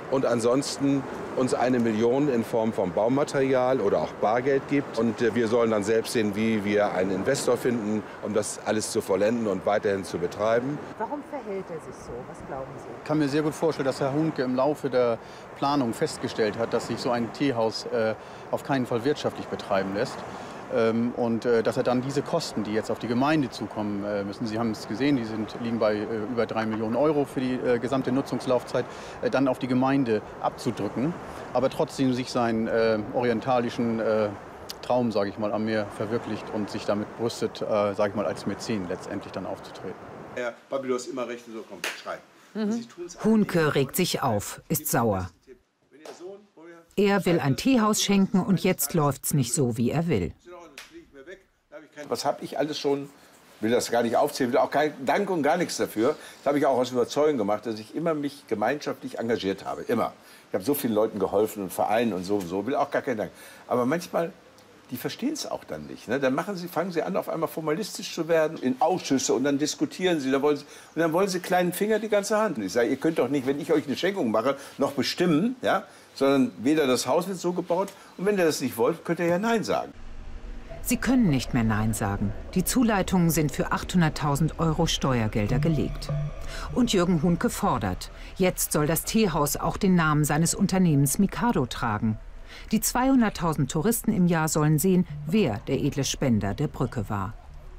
und ansonsten uns eine Million in Form von Baumaterial oder auch Bargeld gibt. Und wir sollen dann selbst sehen, wie wir einen Investor finden, um das alles zu vollenden und weiterhin zu betreiben. Warum verhält er sich so? Was glauben Sie? Ich kann mir sehr gut vorstellen, dass Herr Hunke im Laufe der Planung festgestellt hat, dass sich so ein Teehaus äh, auf keinen Fall wirtschaftlich betreiben lässt. Ähm, und äh, dass er dann diese Kosten, die jetzt auf die Gemeinde zukommen äh, müssen, Sie haben es gesehen, die sind, liegen bei äh, über drei Millionen Euro für die äh, gesamte Nutzungslaufzeit, äh, dann auf die Gemeinde abzudrücken, aber trotzdem sich seinen äh, orientalischen äh, Traum, sage ich mal, am Meer verwirklicht und sich damit brüstet, äh, sage ich mal, als Mäzen letztendlich dann aufzutreten. Herr Papi, du hast immer recht, so komm, schrei. Mhm. Hunke regt sich auf, ist sauer. Er will ein Teehaus schenken und jetzt läuft's nicht so, wie er will. Was habe ich alles schon, will das gar nicht aufzählen, will auch kein Dank und gar nichts dafür. Das habe ich auch aus Überzeugung gemacht, dass ich immer mich gemeinschaftlich engagiert habe, immer. Ich habe so vielen Leuten geholfen und Vereinen und so und so, will auch gar keinen Dank. Aber manchmal, die verstehen es auch dann nicht. Ne? Dann machen sie, fangen sie an, auf einmal formalistisch zu werden, in Ausschüsse und dann diskutieren sie, dann wollen sie, und dann wollen sie kleinen Finger die ganze Hand. Und ich sage, ihr könnt doch nicht, wenn ich euch eine Schenkung mache, noch bestimmen, ja? Sondern weder das Haus wird so gebaut und wenn ihr das nicht wollt, könnt ihr ja Nein sagen. Sie können nicht mehr Nein sagen. Die Zuleitungen sind für achthunderttausend Euro Steuergelder gelegt. Und Jürgen Hunke fordert, jetzt soll das Teehaus auch den Namen seines Unternehmens Mikado tragen. Die zweihunderttausend Touristen im Jahr sollen sehen, wer der edle Spender der Brücke war.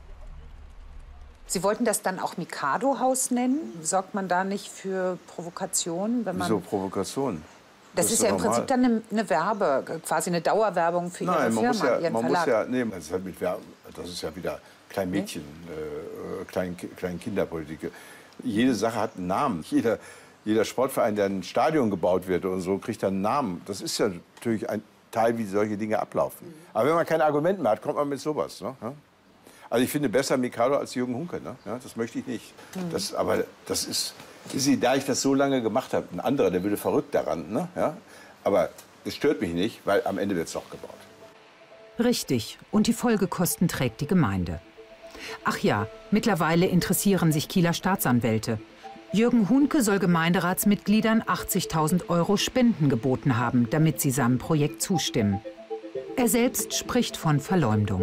Sie wollten das dann auch Mikado-Haus nennen? Sorgt man da nicht für Provokation? Wenn man Wieso Provokation? Das, das ist, ist ja im Prinzip dann eine, eine Werbe, quasi eine Dauerwerbung für Nein, Ihre man Firma, muss ja, Ihren man Verlag. Muss ja, nee, das, ist ja mit, das ist ja wieder Kleinmädchen, äh, Klein, Kleinkinderpolitik. Jede Sache hat einen Namen. Jeder, jeder Sportverein, der ein Stadion gebaut wird und so, kriegt dann einen Namen. Das ist ja natürlich ein Teil, wie solche Dinge ablaufen. Aber wenn man kein Argument mehr hat, kommt man mit sowas. Ne? Also ich finde besser Mikado als Jürgen Hunke. Ne? Ja, das möchte ich nicht. Mhm. Das, aber das ist... Da ich das so lange gemacht habe, ein anderer, der würde verrückt daran. Ne? Ja? Aber es stört mich nicht, weil am Ende wird es doch gebaut. Richtig. Und die Folgekosten trägt die Gemeinde. Ach ja, mittlerweile interessieren sich Kieler Staatsanwälte. Jürgen Hunke soll Gemeinderatsmitgliedern achtzigtausend Euro Spenden geboten haben, damit sie seinem Projekt zustimmen. Er selbst spricht von Verleumdung.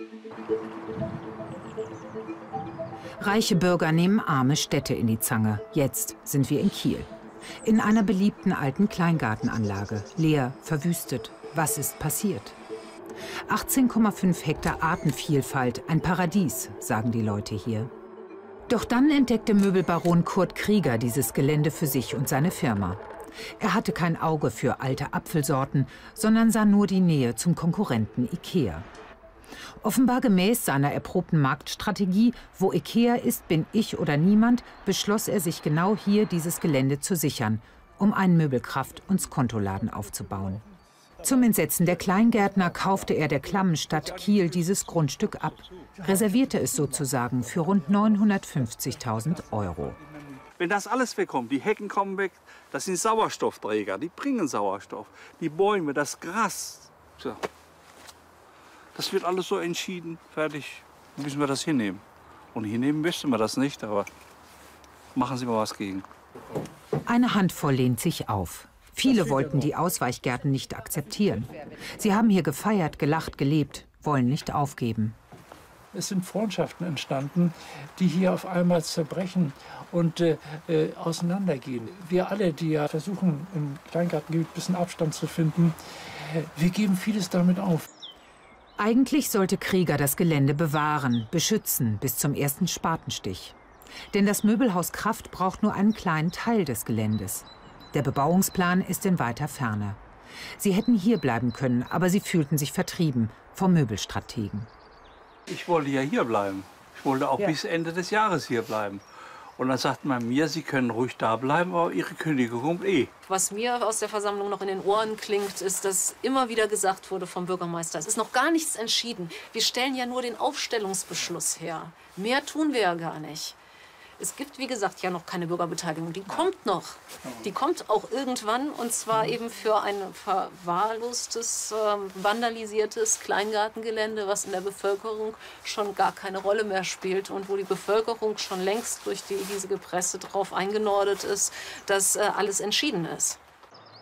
Reiche Bürger nehmen arme Städte in die Zange. Jetzt sind wir in Kiel. In einer beliebten alten Kleingartenanlage. Leer, verwüstet. Was ist passiert? achtzehn Komma fünf Hektar Artenvielfalt. Ein Paradies, sagen die Leute hier. Doch dann entdeckte Möbelbaron Kurt Krieger dieses Gelände für sich und seine Firma. Er hatte kein Auge für alte Apfelsorten, sondern sah nur die Nähe zum Konkurrenten Ikea. Offenbar gemäß seiner erprobten Marktstrategie, wo Ikea ist, bin ich oder niemand, beschloss er sich genau hier dieses Gelände zu sichern, um einen Möbelkraft- und Skontoladen aufzubauen. Zum Entsetzen der Kleingärtner kaufte er der klammen Stadt Kiel dieses Grundstück ab, reservierte es sozusagen für rund neunhundertfünfzigtausend Euro. Wenn das alles wegkommt, die Hecken kommen weg, das sind Sauerstoffträger, die bringen Sauerstoff, die Bäume, das Gras. So. Das wird alles so entschieden, fertig, müssen wir das hinnehmen. Und hinnehmen müssten wir das nicht, aber machen Sie mal was gegen. Eine Handvoll lehnt sich auf. Viele wollten die Ausweichgärten nicht akzeptieren. Sie haben hier gefeiert, gelacht, gelebt, wollen nicht aufgeben. Es sind Freundschaften entstanden, die hier auf einmal zerbrechen und äh, äh, auseinandergehen. Wir alle, die ja versuchen, im Kleingartengebiet ein bisschen Abstand zu finden, wir geben vieles damit auf. Eigentlich sollte Krieger das Gelände bewahren, beschützen bis zum ersten Spatenstich. Denn das Möbelhaus Kraft braucht nur einen kleinen Teil des Geländes. Der Bebauungsplan ist in weiter Ferne. Sie hätten hier bleiben können, aber sie fühlten sich vertrieben vom Möbelstrategen. Ich wollte ja hier bleiben. Ich wollte auch ja. bis Ende des Jahres hier bleiben. Und dann sagt man mir, Sie können ruhig da bleiben, aber Ihre Kündigung kommt eh. Was mir aus der Versammlung noch in den Ohren klingt, ist, dass immer wieder gesagt wurde vom Bürgermeister, es ist noch gar nichts entschieden. Wir stellen ja nur den Aufstellungsbeschluss her. Mehr tun wir ja gar nicht. Es gibt, wie gesagt, ja noch keine Bürgerbeteiligung. Die kommt noch. Die kommt auch irgendwann, und zwar eben für ein verwahrlostes, äh, vandalisiertes Kleingartengelände, was in der Bevölkerung schon gar keine Rolle mehr spielt und wo die Bevölkerung schon längst durch die hiesige Presse darauf eingenordet ist, dass äh, alles entschieden ist.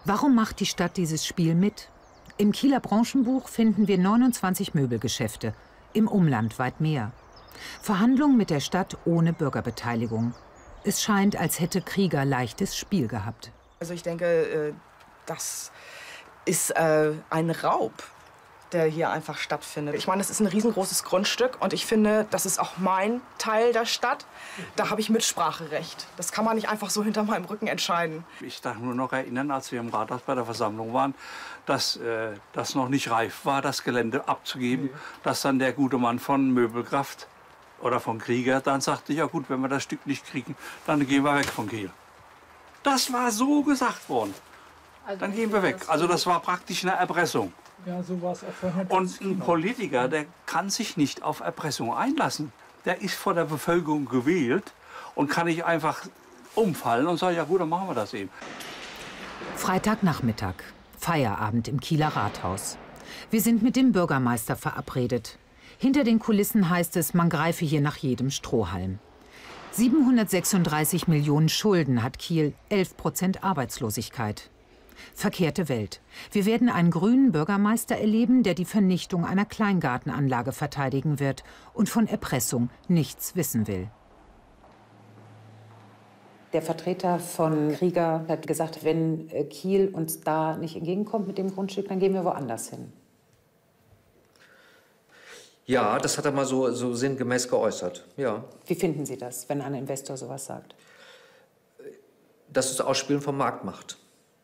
Warum macht die Stadt dieses Spiel mit? Im Kieler Branchenbuch finden wir neunundzwanzig Möbelgeschäfte, im Umland weit mehr. Verhandlungen mit der Stadt ohne Bürgerbeteiligung. Es scheint, als hätte Krieger leichtes Spiel gehabt. Also ich denke, das ist ein Raub, der hier einfach stattfindet. Ich meine, das ist ein riesengroßes Grundstück und ich finde, das ist auch mein Teil der Stadt. Da habe ich Mitspracherecht. Das kann man nicht einfach so hinter meinem Rücken entscheiden. Ich darf nur noch erinnern, als wir im Rathaus bei der Versammlung waren, dass äh, das noch nicht reif war, das Gelände abzugeben. Dass dann der gute Mann von Möbelkraft oder von Krieger dann sagte, ja gut, wenn wir das Stück nicht kriegen, dann gehen wir weg von Kiel. Das war so gesagt worden. Dann gehen wir weg. Also das war praktisch eine Erpressung. Ja, so war es auch vorher. Und ein Politiker, der kann sich nicht auf Erpressung einlassen. Der ist von der Bevölkerung gewählt und kann nicht einfach umfallen und sagen, ja gut, dann machen wir das eben. Freitagnachmittag, Feierabend im Kieler Rathaus. Wir sind mit dem Bürgermeister verabredet. Hinter den Kulissen heißt es, man greife hier nach jedem Strohhalm. siebenhundertsechsunddreißig Millionen Schulden hat Kiel, elf Prozent Arbeitslosigkeit. Verkehrte Welt. Wir werden einen grünen Bürgermeister erleben, der die Vernichtung einer Kleingartenanlage verteidigen wird und von Erpressung nichts wissen will. Der Vertreter von Krieger hat gesagt, wenn Kiel uns da nicht entgegenkommt mit dem Grundstück, dann gehen wir woanders hin. Ja, das hat er mal so, so sinngemäß geäußert. Ja. Wie finden Sie das, wenn ein Investor sowas sagt? Das ist Ausspielen von Marktmacht.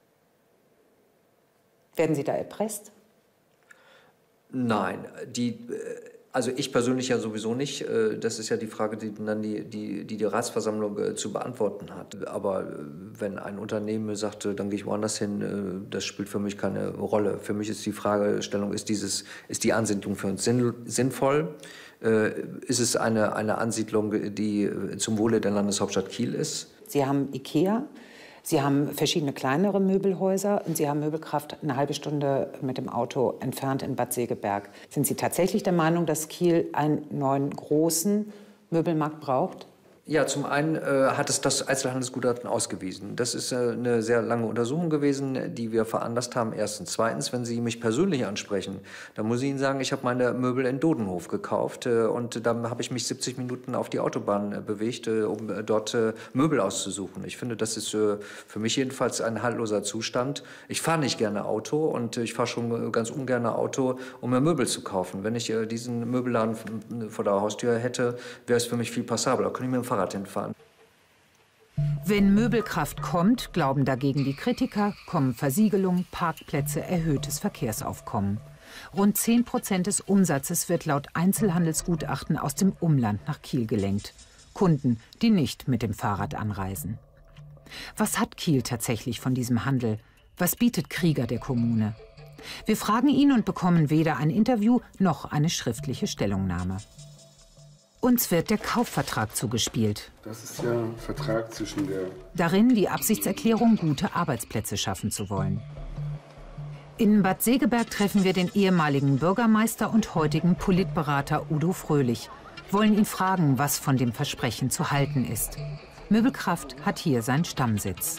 Werden Sie da erpresst? Nein, die, also ich persönlich ja sowieso nicht. Das ist ja die Frage, die dann die, die, die, die Ratsversammlung zu beantworten hat. Aber wenn ein Unternehmen sagt, dann gehe ich woanders hin, das spielt für mich keine Rolle. Für mich ist die Fragestellung, ist, dieses, ist die Ansiedlung für uns sinnvoll? Ist es eine, eine Ansiedlung, die zum Wohle der Landeshauptstadt Kiel ist? Sie haben Ikea. Sie haben verschiedene kleinere Möbelhäuser und Sie haben Möbelkraft eine halbe Stunde mit dem Auto entfernt in Bad Segeberg. Sind Sie tatsächlich der Meinung, dass Kiel einen neuen großen Möbelmarkt braucht? Ja, zum einen äh, hat es das Einzelhandelsgutachten ausgewiesen. Das ist äh, eine sehr lange Untersuchung gewesen, die wir veranlasst haben. Erstens. Zweitens, wenn Sie mich persönlich ansprechen, dann muss ich Ihnen sagen, ich habe meine Möbel in Dodenhof gekauft. Äh, und da habe ich mich siebzig Minuten auf die Autobahn äh, bewegt, äh, um äh, dort äh, Möbel auszusuchen. Ich finde, das ist äh, für mich jedenfalls ein haltloser Zustand. Ich fahre nicht gerne Auto und äh, ich fahre schon ganz ungern Auto, um mir Möbel zu kaufen. Wenn ich äh, diesen Möbelladen vor der Haustür hätte, wäre es für mich viel passabler. Da könnte ich mit dem Fahrrad hinfahren. Wenn Möbelkraft kommt, glauben dagegen die Kritiker, kommen Versiegelung, Parkplätze, erhöhtes Verkehrsaufkommen. Rund zehn Prozent des Umsatzes wird laut Einzelhandelsgutachten aus dem Umland nach Kiel gelenkt. Kunden, die nicht mit dem Fahrrad anreisen. Was hat Kiel tatsächlich von diesem Handel? Was bietet Krieger der Kommune? Wir fragen ihn und bekommen weder ein Interview noch eine schriftliche Stellungnahme. Uns wird der Kaufvertrag zugespielt. Das ist ja ein Vertrag zwischen der... Darin die Absichtserklärung, gute Arbeitsplätze schaffen zu wollen. In Bad Segeberg treffen wir den ehemaligen Bürgermeister und heutigen Politberater Udo Fröhlich. Wollen ihn fragen, was von dem Versprechen zu halten ist. Möbelkraft hat hier seinen Stammsitz.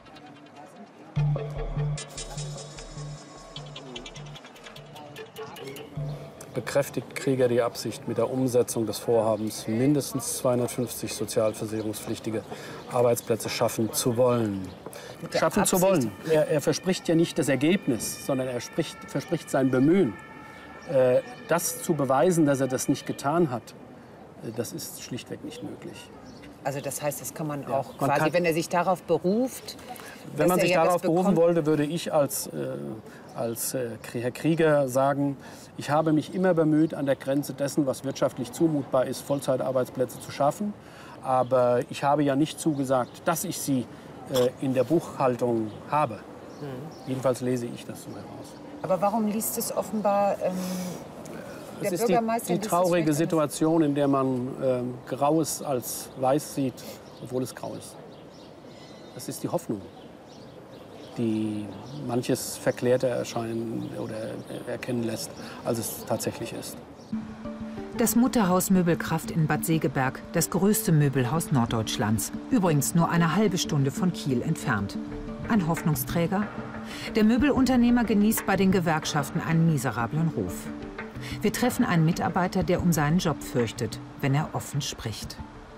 Bekräftigt Krieger die Absicht, mit der Umsetzung des Vorhabens mindestens zweihundertfünfzig sozialversicherungspflichtige Arbeitsplätze schaffen zu wollen. Schaffen zu wollen. Er, er verspricht ja nicht das Ergebnis, sondern er spricht, verspricht sein Bemühen. Äh, das zu beweisen, dass er das nicht getan hat, äh, das ist schlichtweg nicht möglich. Also das heißt, das kann man Ja, auch man quasi, kann- wenn er sich darauf beruft... Wenn man dass er sich ja darauf das berufen bekommt- wollte, würde ich als, äh, als äh, Herr Krieger sagen, ich habe mich immer bemüht, an der Grenze dessen, was wirtschaftlich zumutbar ist, Vollzeitarbeitsplätze zu schaffen. Aber ich habe ja nicht zugesagt, dass ich sie äh, in der Buchhaltung habe. Jedenfalls lese ich das so heraus. Aber warum liest es offenbar ähm, der Es ist die, Bürgermeister? die liest es traurige vielleicht Situation, in der man ähm, Graues als Weiß sieht, obwohl es grau ist. Das ist die Hoffnung, die manches verklärter erscheinen oder erkennen lässt, als es tatsächlich ist. Das Mutterhaus Möbelkraft in Bad Segeberg, das größte Möbelhaus Norddeutschlands. Übrigens nur eine halbe Stunde von Kiel entfernt. Ein Hoffnungsträger? Der Möbelunternehmer genießt bei den Gewerkschaften einen miserablen Ruf. Wir treffen einen Mitarbeiter, der um seinen Job fürchtet, wenn er offen spricht.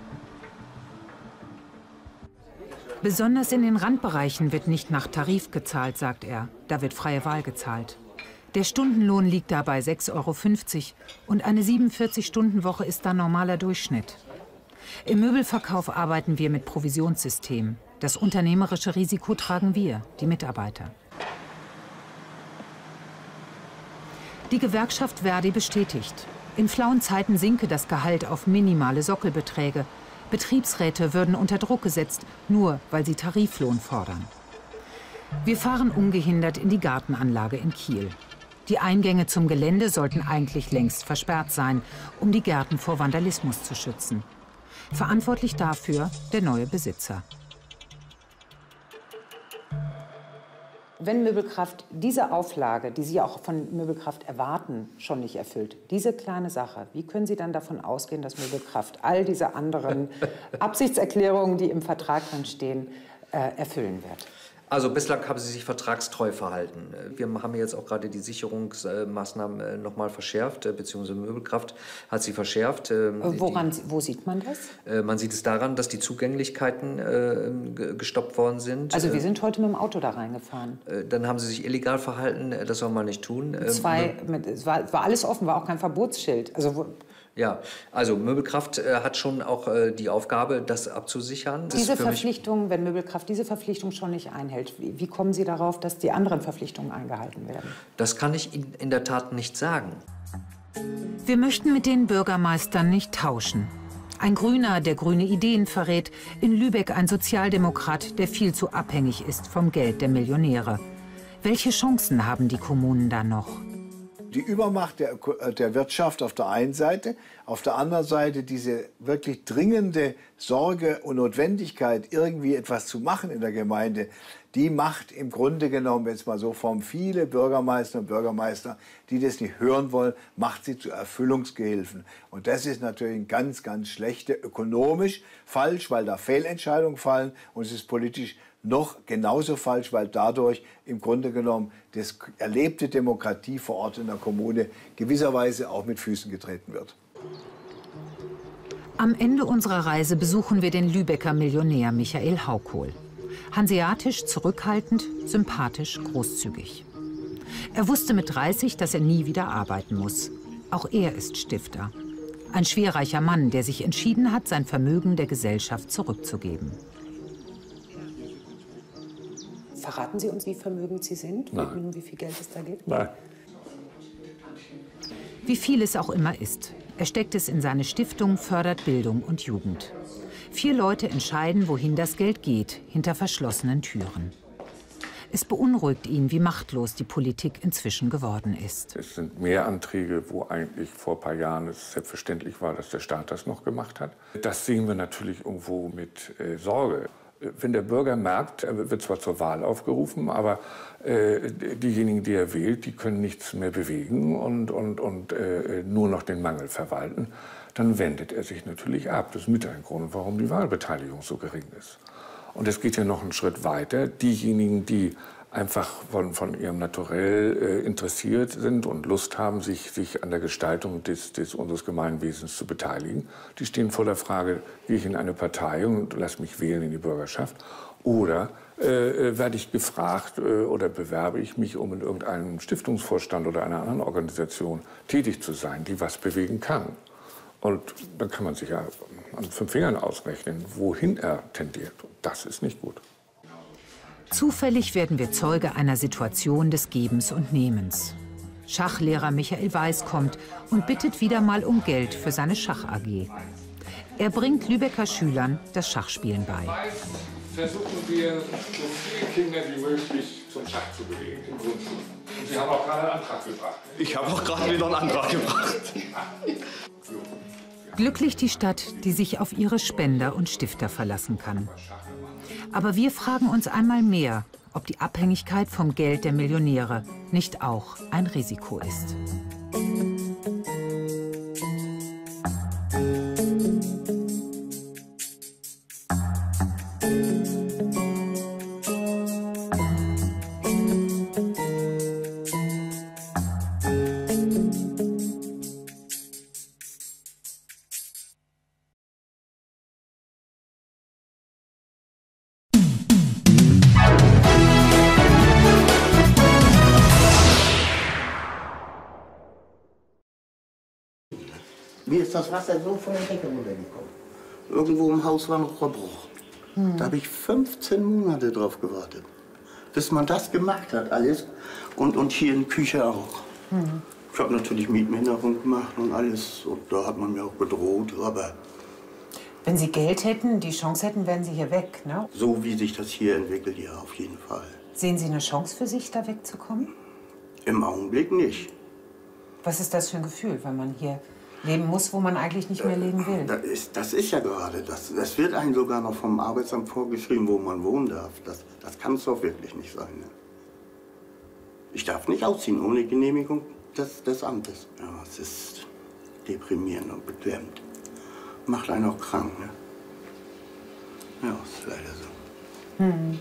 Besonders in den Randbereichen wird nicht nach Tarif gezahlt, sagt er. Da wird freie Wahl gezahlt. Der Stundenlohn liegt da bei sechs Euro fünfzig und eine siebenundvierzig-Stunden-Woche ist dann normaler Durchschnitt. Im Möbelverkauf arbeiten wir mit Provisionssystem. Das unternehmerische Risiko tragen wir, die Mitarbeiter. Die Gewerkschaft ver.di bestätigt, in flauen Zeiten sinke das Gehalt auf minimale Sockelbeträge. Betriebsräte würden unter Druck gesetzt, nur weil sie Tariflohn fordern. Wir fahren ungehindert in die Gartenanlage in Kiel. Die Eingänge zum Gelände sollten eigentlich längst versperrt sein, um die Gärten vor Vandalismus zu schützen. Verantwortlich dafür der neue Besitzer. Wenn Möbelkraft diese Auflage, die Sie auch von Möbelkraft erwarten, schon nicht erfüllt, diese kleine Sache, wie können Sie dann davon ausgehen, dass Möbelkraft all diese anderen Absichtserklärungen, die im Vertrag drin stehen, äh, erfüllen wird? Also bislang haben sie sich vertragstreu verhalten. Wir haben jetzt auch gerade die Sicherungsmaßnahmen noch mal verschärft, beziehungsweise Möbelkraft hat sie verschärft. Woran, die, wo sieht man das? Man sieht es daran, dass die Zugänglichkeiten gestoppt worden sind. Also wir sind heute mit dem Auto da reingefahren. Dann haben sie sich illegal verhalten, das soll man nicht tun. Zwei, mit, es war, war alles offen, war auch kein Verbotsschild. Also ja, also Möbelkraft äh, hat schon auch äh, die Aufgabe, das abzusichern. Das diese Verpflichtung, wenn Möbelkraft diese Verpflichtung schon nicht einhält, wie, wie kommen Sie darauf, dass die anderen Verpflichtungen eingehalten werden? Das kann ich Ihnen in der Tat nicht sagen. Wir möchten mit den Bürgermeistern nicht tauschen. Ein Grüner, der grüne Ideen verrät, in Lübeck ein Sozialdemokrat, der viel zu abhängig ist vom Geld der Millionäre. Welche Chancen haben die Kommunen da noch? Die Übermacht der, der Wirtschaft auf der einen Seite, auf der anderen Seite diese wirklich dringende Sorge und Notwendigkeit, irgendwie etwas zu machen in der Gemeinde, die macht im Grunde genommen, wenn es mal so formt, viele Bürgermeister und Bürgermeister, die das nicht hören wollen, macht sie zu Erfüllungsgehilfen. Und das ist natürlich ein ganz, ganz schlechte, ökonomisch falsch, weil da Fehlentscheidungen fallen, und es ist politisch noch genauso falsch, weil dadurch im Grunde genommen das erlebte Demokratie vor Ort in der Kommune gewisserweise auch mit Füßen getreten wird. Am Ende unserer Reise besuchen wir den Lübecker Millionär Michael Haukohl. Hanseatisch, zurückhaltend, sympathisch, großzügig. Er wusste mit dreißig, dass er nie wieder arbeiten muss. Auch er ist Stifter. Ein schwerreicher Mann, der sich entschieden hat, sein Vermögen der Gesellschaft zurückzugeben. Verraten Sie uns, wie vermögend Sie sind? Nein. Wie viel Geld es da gibt? Nein. Wie viel es auch immer ist. Er steckt es in seine Stiftung, fördert Bildung und Jugend. Vier Leute entscheiden, wohin das Geld geht, hinter verschlossenen Türen. Es beunruhigt ihn, wie machtlos die Politik inzwischen geworden ist. Es sind mehr Anträge, wo eigentlich vor ein paar Jahren es selbstverständlich war, dass der Staat das noch gemacht hat. Das sehen wir natürlich irgendwo mit äh, Sorge. Wenn der Bürger merkt, er wird zwar zur Wahl aufgerufen, aber äh, diejenigen, die er wählt, die können nichts mehr bewegen und, und, und äh, nur noch den Mangel verwalten, dann wendet er sich natürlich ab. Das ist mit ein Grund, warum die Wahlbeteiligung so gering ist. Und es geht ja noch einen Schritt weiter. Diejenigen, die einfach von, von ihrem Naturell äh, interessiert sind und Lust haben, sich, sich an der Gestaltung des, des unseres Gemeinwesens zu beteiligen, die stehen vor der Frage, gehe ich in eine Partei und lasse mich wählen in die Bürgerschaft, oder äh, werde ich gefragt äh, oder bewerbe ich mich, um in irgendeinem Stiftungsvorstand oder einer anderen Organisation tätig zu sein, die was bewegen kann. Und dann kann man sich ja an fünf Fingern ausrechnen, wohin er tendiert. Und das ist nicht gut. Zufällig werden wir Zeuge einer Situation des Gebens und Nehmens. Schachlehrer Michael Weiß kommt und bittet wieder mal um Geld für seine Schach-A G. Er bringt Lübecker Schülern das Schachspielen bei. Versuchen wir, so viele Kinder wie möglich zum Schach zu bewegen in Grundschulen. Und Sie haben auch gerade einen Antrag gebracht. Ich habe auch gerade wieder einen Antrag gebracht. Glücklich die Stadt, die sich auf ihre Spender und Stifter verlassen kann. Aber wir fragen uns einmal mehr, ob die Abhängigkeit vom Geld der Millionäre nicht auch ein Risiko ist. Mir ist das Wasser so von der Decke runtergekommen. Irgendwo im Haus war noch Rohrbruch. Hm. Da habe ich fünfzehn Monate drauf gewartet, bis man das gemacht hat alles. Und, und hier in der Küche auch. Hm. Ich habe natürlich Mietminderung gemacht und alles. Und da hat man mir auch bedroht, aber... Wenn Sie Geld hätten, die Chance hätten, wären Sie hier weg, ne? So wie sich das hier entwickelt, ja, auf jeden Fall. Sehen Sie eine Chance für sich, da wegzukommen? Im Augenblick nicht. Was ist das für ein Gefühl, wenn man hier leben muss, wo man eigentlich nicht mehr leben will? Das ist, das ist ja gerade, das, das wird einem sogar noch vom Arbeitsamt vorgeschrieben, wo man wohnen darf. Das, das kann es doch wirklich nicht sein. Ne? Ich darf nicht ausziehen ohne Genehmigung des, des Amtes. Ja, es ist deprimierend und beklemmend. Macht einen auch krank, ne? Ja, ist leider so. Hm.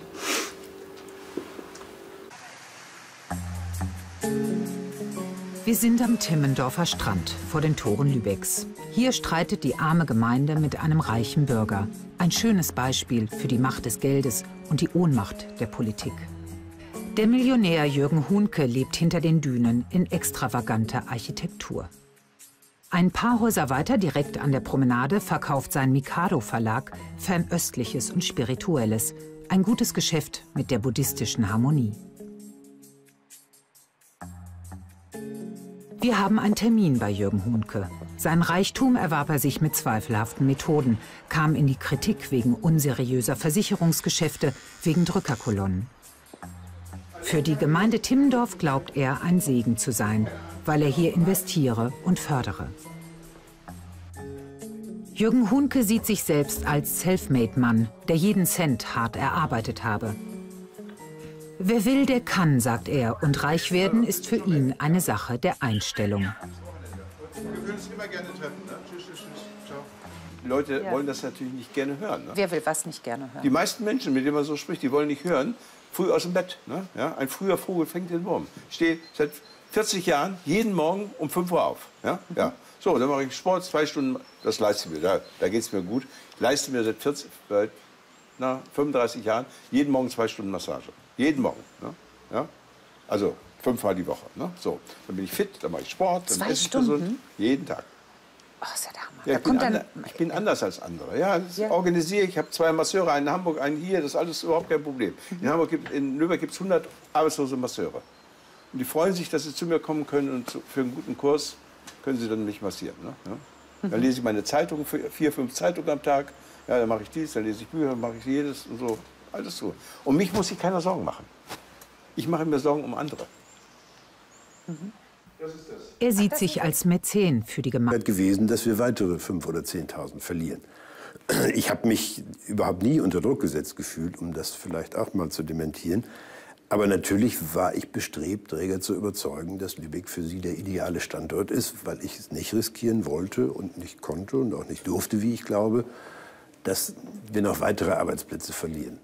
Wir sind am Timmendorfer Strand vor den Toren Lübecks. Hier streitet die arme Gemeinde mit einem reichen Bürger. Ein schönes Beispiel für die Macht des Geldes und die Ohnmacht der Politik. Der Millionär Jürgen Hunke lebt hinter den Dünen in extravaganter Architektur. Ein paar Häuser weiter, direkt an der Promenade, verkauft sein Mikado-Verlag Fernöstliches und Spirituelles. Ein gutes Geschäft mit der buddhistischen Harmonie. Wir haben einen Termin bei Jürgen Hunke. Sein Reichtum erwarb er sich mit zweifelhaften Methoden, kam in die Kritik wegen unseriöser Versicherungsgeschäfte, wegen Drückerkolonnen. Für die Gemeinde Timmendorf glaubt er, ein Segen zu sein, weil er hier investiere und fördere. Jürgen Hunke sieht sich selbst als Selfmade-Mann, der jeden Cent hart erarbeitet habe. Wer will, der kann, sagt er, und reich werden ist für ihn eine Sache der Einstellung. Wir würden uns immer gerne treffen, ne? Tschüss, tschüss, ciao. Die Leute ja. wollen das natürlich nicht gerne hören. Ne? Wer will was nicht gerne hören? Die meisten Menschen, mit denen man so spricht, die wollen nicht hören, früh aus dem Bett. Ne? Ja? Ein früher Vogel fängt den Wurm. Ich stehe seit vierzig Jahren jeden Morgen um fünf Uhr auf. Ja? Mhm. Ja. So, dann mache ich Sport, zwei Stunden, das leiste ich mir, da, da geht es mir gut. Ich leiste mir seit, vierzig, seit na, fünfunddreißig Jahren jeden Morgen zwei Stunden Massage. Jeden Morgen. Ne? Ja? Also fünfmal die Woche. Ne? So, dann bin ich fit, dann mache ich Sport, dann zwei esse ich Stunden? gesund. Jeden Tag. Oh, ist ja der Hammer. Ja, da ich, bin dann, ander, ich bin anders als andere. Ja, das ja. organisiere ich. Ich habe zwei Masseure, einen in Hamburg, einen hier. Das ist alles überhaupt kein Problem. Mhm. In, Hamburg gibt, in Lübeck gibt es hundert arbeitslose Masseure. Und die freuen sich, dass sie zu mir kommen können und zu, für einen guten Kurs können sie dann mich massieren. Ne? Ja? Mhm. Dann lese ich meine Zeitungen, vier, fünf Zeitungen am Tag. Ja, dann mache ich dies, dann lese ich Bücher, dann mache ich jedes und so. Alles so. Um mich muss sich keiner Sorgen machen. Ich mache mir Sorgen um andere. Mhm. Er sieht sich als Mäzen für die Gemeinde. gewesen, dass wir weitere fünftausend oder zehntausend verlieren. Ich habe mich überhaupt nie unter Druck gesetzt gefühlt, um das vielleicht auch mal zu dementieren. Aber natürlich war ich bestrebt, Dräger zu überzeugen, dass Lübeck für sie der ideale Standort ist, weil ich es nicht riskieren wollte und nicht konnte und auch nicht durfte, wie ich glaube, dass wir noch weitere Arbeitsplätze verlieren.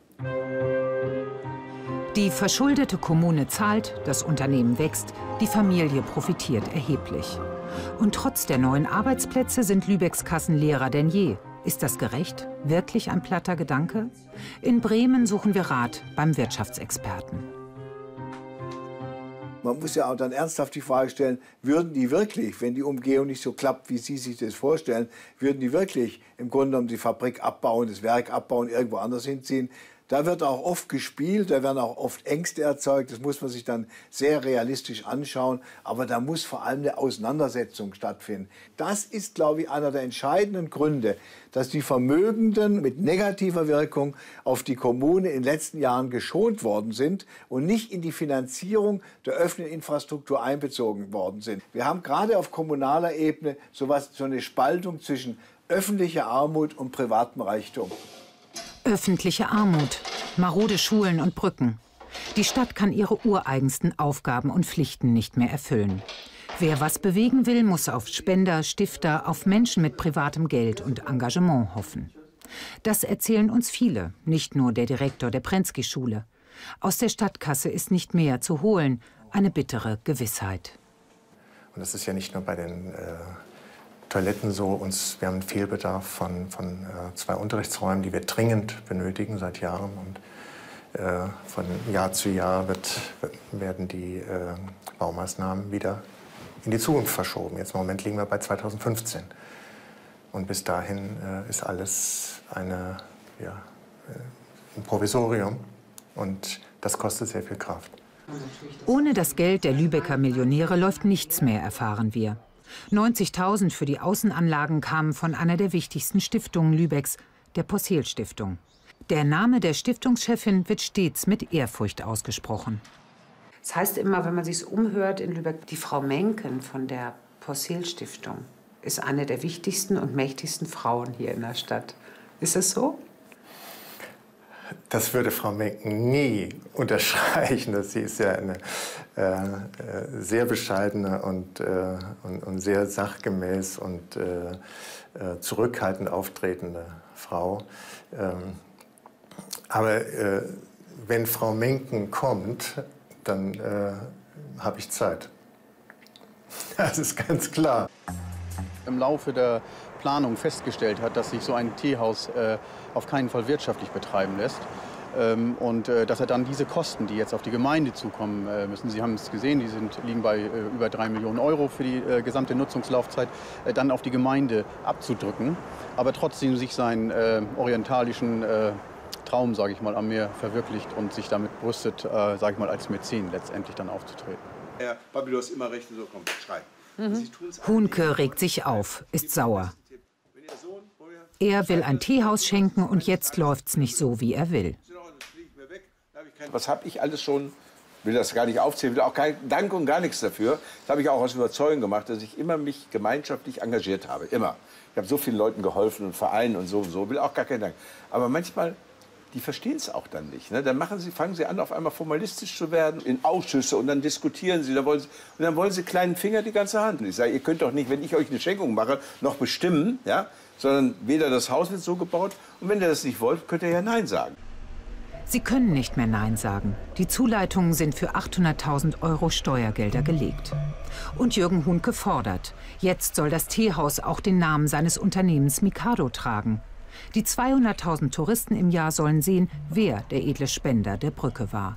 Die verschuldete Kommune zahlt, das Unternehmen wächst, die Familie profitiert erheblich. Und trotz der neuen Arbeitsplätze sind Lübecks Kassen leerer denn je. Ist das gerecht? Wirklich ein platter Gedanke? In Bremen suchen wir Rat beim Wirtschaftsexperten. Man muss ja auch dann ernsthaft die Frage stellen, würden die wirklich, wenn die Umgehung nicht so klappt, wie Sie sich das vorstellen, würden die wirklich im Grunde genommen die Fabrik abbauen, das Werk abbauen, irgendwo anders hinziehen? Da wird auch oft gespielt, da werden auch oft Ängste erzeugt. Das muss man sich dann sehr realistisch anschauen. Aber da muss vor allem eine Auseinandersetzung stattfinden. Das ist, glaube ich, einer der entscheidenden Gründe, dass die Vermögenden mit negativer Wirkung auf die Kommune in den letzten Jahren geschont worden sind und nicht in die Finanzierung der öffentlichen Infrastruktur einbezogen worden sind. Wir haben gerade auf kommunaler Ebene sowas, so eine Spaltung zwischen öffentlicher Armut und privatem Reichtum. Öffentliche Armut, marode Schulen und Brücken. Die Stadt kann ihre ureigensten Aufgaben und Pflichten nicht mehr erfüllen. Wer was bewegen will, muss auf Spender, Stifter, auf Menschen mit privatem Geld und Engagement hoffen. Das erzählen uns viele, nicht nur der Direktor der Prenzky-Schule. Aus der Stadtkasse ist nicht mehr zu holen, eine bittere Gewissheit. Und das ist ja nicht nur bei den äh Toiletten so, uns, wir haben einen Fehlbedarf von, von äh, zwei Unterrichtsräumen, die wir dringend benötigen seit Jahren. Und äh, von Jahr zu Jahr wird, werden die äh, Baumaßnahmen wieder in die Zukunft verschoben. Jetzt im Moment liegen wir bei zweitausendfünfzehn. Und bis dahin äh, ist alles eine, ja, ein Provisorium. Und das kostet sehr viel Kraft. Ohne das Geld der Lübecker Millionäre läuft nichts mehr, erfahren wir. neunzigtausend für die Außenanlagen kamen von einer der wichtigsten Stiftungen Lübecks, der Possehl-Stiftung. Der Name der Stiftungschefin wird stets mit Ehrfurcht ausgesprochen. Das heißt immer, wenn man sich umhört in Lübeck, die Frau Menken von der Possehl-Stiftung ist eine der wichtigsten und mächtigsten Frauen hier in der Stadt. Ist es so? Das würde Frau Menken nie unterstreichen. Sie ist ja eine äh, sehr bescheidene und, äh, und, und sehr sachgemäß und äh, äh, zurückhaltend auftretende Frau. Ähm, aber äh, wenn Frau Menken kommt, dann äh, habe ich Zeit. Das ist ganz klar. Im Laufe der Planung festgestellt hat, dass sich so ein Teehaus äh, auf keinen Fall wirtschaftlich betreiben lässt. Ähm, und äh, dass er dann diese Kosten, die jetzt auf die Gemeinde zukommen äh, müssen, Sie haben es gesehen, die sind, liegen bei äh, über drei Millionen Euro für die äh, gesamte Nutzungslaufzeit, äh, dann auf die Gemeinde abzudrücken, aber trotzdem sich seinen äh, orientalischen äh, Traum, sage ich mal, am Meer verwirklicht und sich damit brüstet, äh, sage ich mal, als Mäzen letztendlich dann aufzutreten. Herr Babilo ist immer recht, so kommt, schrei. Mhm. Huhnke regt sich auf, ist sauer. Er will ein Teehaus schenken und jetzt läuft's nicht so, wie er will. Was habe ich alles schon, will das gar nicht aufzählen, will auch kein Dank und gar nichts dafür. Das habe ich auch aus Überzeugung gemacht, dass ich immer mich gemeinschaftlich engagiert habe, immer. Ich habe so vielen Leuten geholfen und Vereinen und so und so, will auch gar keinen Dank. Aber manchmal, die verstehen es auch dann nicht. Ne? Dann machen sie, fangen sie an, auf einmal formalistisch zu werden, in Ausschüsse und dann diskutieren sie, dann wollen sie, und dann wollen sie kleinen Finger die ganze Hand. Und ich sage, ihr könnt doch nicht, wenn ich euch eine Schenkung mache, noch bestimmen, ja? Sondern weder das Haus wird so gebaut und wenn ihr das nicht wollt, könnt ihr ja Nein sagen. Sie können nicht mehr Nein sagen. Die Zuleitungen sind für achthunderttausend Euro Steuergelder gelegt. Und Jürgen Huhnke fordert, jetzt soll das Teehaus auch den Namen seines Unternehmens Mikado tragen. Die zweihunderttausend Touristen im Jahr sollen sehen, wer der edle Spender der Brücke war.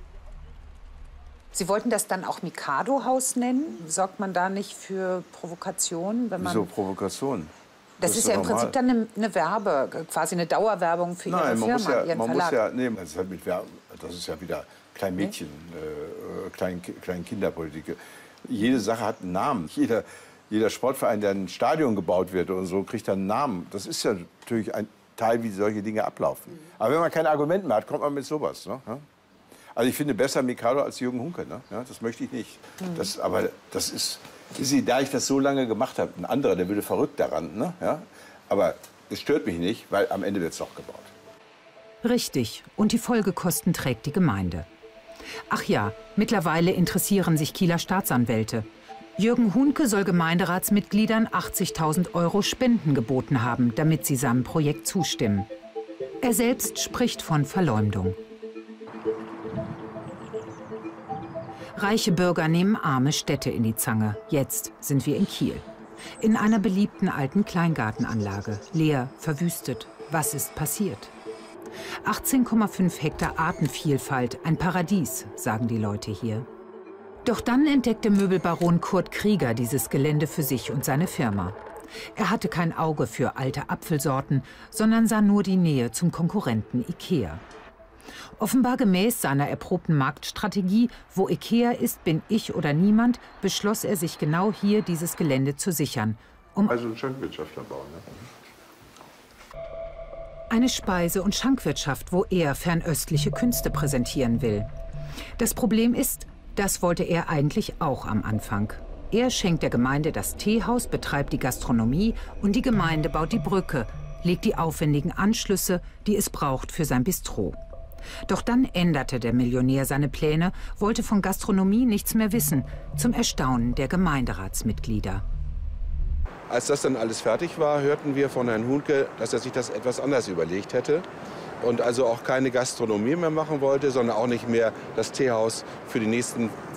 Sie wollten das dann auch Mikado-Haus nennen? Sorgt man da nicht für Provokation? Wenn man Wieso Provokation? Das, das ist, ist ja im Prinzip dann eine, eine Werbe, quasi eine Dauerwerbung für Nein, Ihre man Firma, muss ja, Ihren man Verlag. Muss ja, nee, das, ist halt mit Werben, das ist ja wieder Kleinmädchen, äh, Klein, Kleinkinderpolitik. Jede Sache hat einen Namen. Jeder, jeder Sportverein, der ein Stadion gebaut wird und so, kriegt dann einen Namen. Das ist ja natürlich ein Teil, wie solche Dinge ablaufen. Aber wenn man kein Argument mehr hat, kommt man mit sowas. Ne? Also ich finde besser Mikado als Jürgen Huhnke. Ne? Ja, das möchte ich nicht. Mhm. Das, aber das ist, da ich das so lange gemacht habe, ein anderer, der würde verrückt daran. Ne? Ja? Aber es stört mich nicht, weil am Ende wird es doch gebaut. Richtig. Und die Folgekosten trägt die Gemeinde. Ach ja, mittlerweile interessieren sich Kieler Staatsanwälte. Jürgen Huhnke soll Gemeinderatsmitgliedern achtzigtausend Euro Spenden geboten haben, damit sie seinem Projekt zustimmen. Er selbst spricht von Verleumdung. Reiche Bürger nehmen arme Städte in die Zange. Jetzt sind wir in Kiel. In einer beliebten alten Kleingartenanlage. Leer, verwüstet. Was ist passiert? achtzehn Komma fünf Hektar Artenvielfalt, ein Paradies, sagen die Leute hier. Doch dann entdeckte Möbelbaron Kurt Krieger dieses Gelände für sich und seine Firma. Er hatte kein Auge für alte Apfelsorten, sondern sah nur die Nähe zum Konkurrenten Ikea. Offenbar gemäß seiner erprobten Marktstrategie, wo Ikea ist, bin ich oder niemand, beschloss er sich genau hier dieses Gelände zu sichern. Um also ein Schankwirtschaftler bauen, ne? Eine Speise- und Schankwirtschaft, wo er fernöstliche Künste präsentieren will. Das Problem ist, das wollte er eigentlich auch am Anfang. Er schenkt der Gemeinde das Teehaus, betreibt die Gastronomie und die Gemeinde baut die Brücke, legt die aufwendigen Anschlüsse, die es braucht für sein Bistro. Doch dann änderte der Millionär seine Pläne, wollte von Gastronomie nichts mehr wissen, zum Erstaunen der Gemeinderatsmitglieder. Als das dann alles fertig war, hörten wir von Herrn Huhnke, dass er sich das etwas anders überlegt hätte und also auch keine Gastronomie mehr machen wollte, sondern auch nicht mehr das Teehaus für die nächsten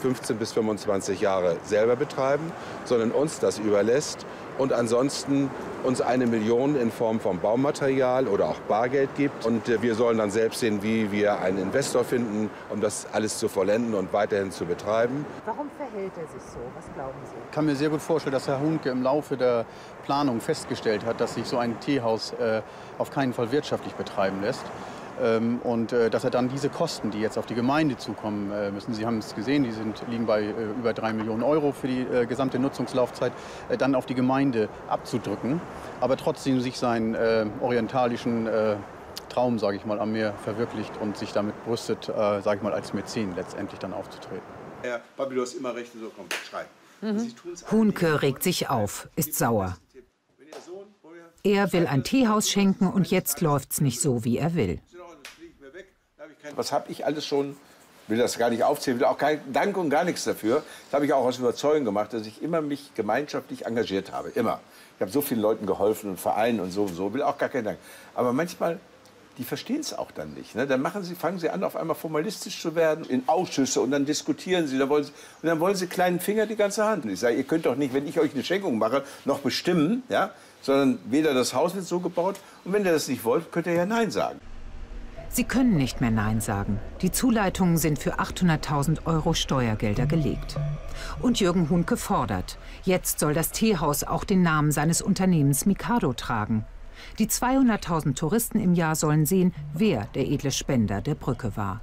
fünfzehn bis fünfundzwanzig Jahre selber betreiben, sondern uns das überlässt und ansonsten uns eine Million in Form von Baumaterial oder auch Bargeld gibt. Und wir sollen dann selbst sehen, wie wir einen Investor finden, um das alles zu vollenden und weiterhin zu betreiben. Warum verhält er sich so? Was glauben Sie? Ich kann mir sehr gut vorstellen, dass Herr Hunke im Laufe der Planung festgestellt hat, dass sich so ein Teehaus äh, auf keinen Fall wirtschaftlich betreiben lässt. Ähm, und äh, dass er dann diese Kosten, die jetzt auf die Gemeinde zukommen äh, müssen, Sie haben es gesehen, die sind, liegen bei äh, über drei Millionen Euro für die äh, gesamte Nutzungslaufzeit, äh, dann auf die Gemeinde abzudrücken, aber trotzdem sich seinen äh, orientalischen äh, Traum, sage ich mal, am Meer verwirklicht und sich damit brüstet, äh, sage ich mal, als Mäzen letztendlich dann aufzutreten. Herr Papi, du hast immer recht, so komm, schrei. Mhm. Hunke regt sich auf, ist sauer. Er will ein Teehaus schenken und jetzt läuft's nicht so, wie er will. Was habe ich alles schon, will das gar nicht aufzählen, will auch kein Dank und gar nichts dafür. Das habe ich auch aus Überzeugung gemacht, dass ich immer mich gemeinschaftlich engagiert habe, immer. Ich habe so vielen Leuten geholfen und Vereinen und so und so, will auch gar keinen Dank. Aber manchmal, die verstehen es auch dann nicht. Ne? Dann machen sie, fangen sie an, auf einmal formalistisch zu werden, in Ausschüsse und dann diskutieren sie, dann wollen sie, und dann wollen sie kleinen Finger die ganze Hand. Und ich sage, ihr könnt doch nicht, wenn ich euch eine Schenkung mache, noch bestimmen, ja? Sondern weder das Haus wird so gebaut und wenn ihr das nicht wollt, könnt ihr ja Nein sagen. Sie können nicht mehr Nein sagen. Die Zuleitungen sind für achthunderttausend Euro Steuergelder gelegt. Und Jürgen Hunke fordert, jetzt soll das Teehaus auch den Namen seines Unternehmens Mikado tragen. Die zweihunderttausend Touristen im Jahr sollen sehen, wer der edle Spender der Brücke war.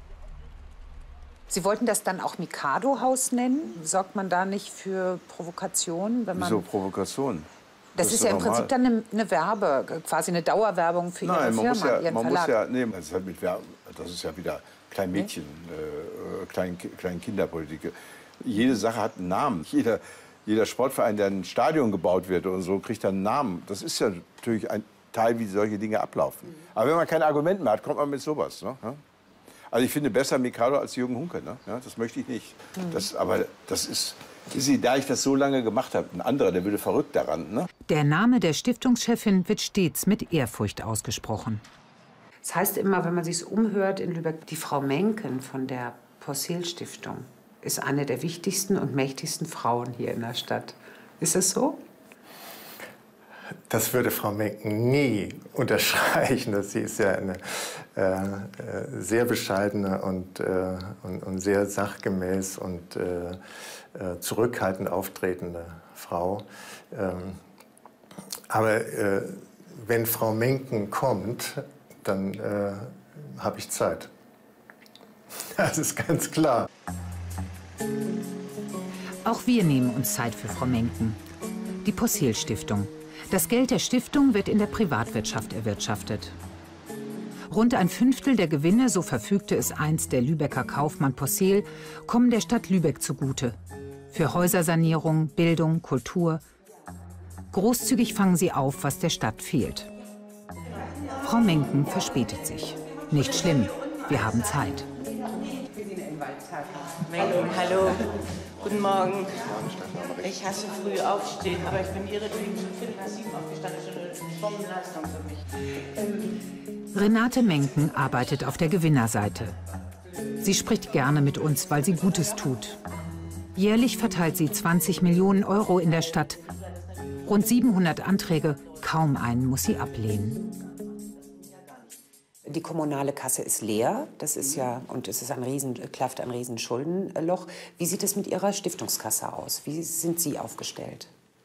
Sie wollten das dann auch Mikado-Haus nennen? Sorgt man da nicht für Provokation? Wenn man Wieso Provokation? Das, das ist, ist ja im Prinzip dann eine, eine Werbe, quasi eine Dauerwerbung für Nein, Ihre man Firma, muss ja, Ihren man Verlag. Muss ja, nee, das, ist ja mit, das ist ja wieder Kleinmädchen, äh, Klein, Kleinkinderpolitik. Jede Sache hat einen Namen. Jeder, jeder Sportverein, der ein Stadion gebaut wird und so, kriegt dann einen Namen. Das ist ja natürlich ein Teil, wie solche Dinge ablaufen. Aber wenn man kein Argument mehr hat, kommt man mit sowas. Ne? Also ich finde besser Mikado als Jürgen Hunke. Ne? Ja, das möchte ich nicht. Mhm. Das, aber das ist... Da ich das so lange gemacht habe, ein anderer, der würde verrückt daran. Ne? Der Name der Stiftungschefin wird stets mit Ehrfurcht ausgesprochen. Das heißt immer, wenn man sich umhört in Lübeck, die Frau Menken von der Possehl-Stiftung ist eine der wichtigsten und mächtigsten Frauen hier in der Stadt. Ist das so? Das würde Frau Menken nie unterstreichen. Sie ist ja eine äh, sehr bescheidene und, äh, und, und sehr sachgemäß und äh, äh, zurückhaltend auftretende Frau. Ähm, aber äh, wenn Frau Menken kommt, dann äh, habe ich Zeit. Das ist ganz klar. Auch wir nehmen uns Zeit für Frau Menken. Die Possehl-Stiftung. Das Geld der Stiftung wird in der Privatwirtschaft erwirtschaftet. Rund ein Fünftel der Gewinne, so verfügte es einst der Lübecker Kaufmann Possehl, kommen der Stadt Lübeck zugute. Für Häusersanierung, Bildung, Kultur. Großzügig fangen sie auf, was der Stadt fehlt. Frau Menken verspätet sich. Nicht schlimm, wir haben Zeit. Menken, hallo. Guten Morgen. Ich hasse früh aufstehen, aber ich bin ihretwegen schon viertel nach sieben aufgestanden. Das ist eine Bombenleistung für mich. Renate Menken arbeitet auf der Gewinnerseite. Sie spricht gerne mit uns, weil sie Gutes tut. Jährlich verteilt sie zwanzig Millionen Euro in der Stadt. Rund siebenhundert Anträge, kaum einen muss sie ablehnen. Die kommunale Kasse ist leer, das ist ja, und es ist ein riesen, klafft ein riesen Schuldenloch. Wie sieht es mit Ihrer Stiftungskasse aus? Wie sind Sie aufgestellt?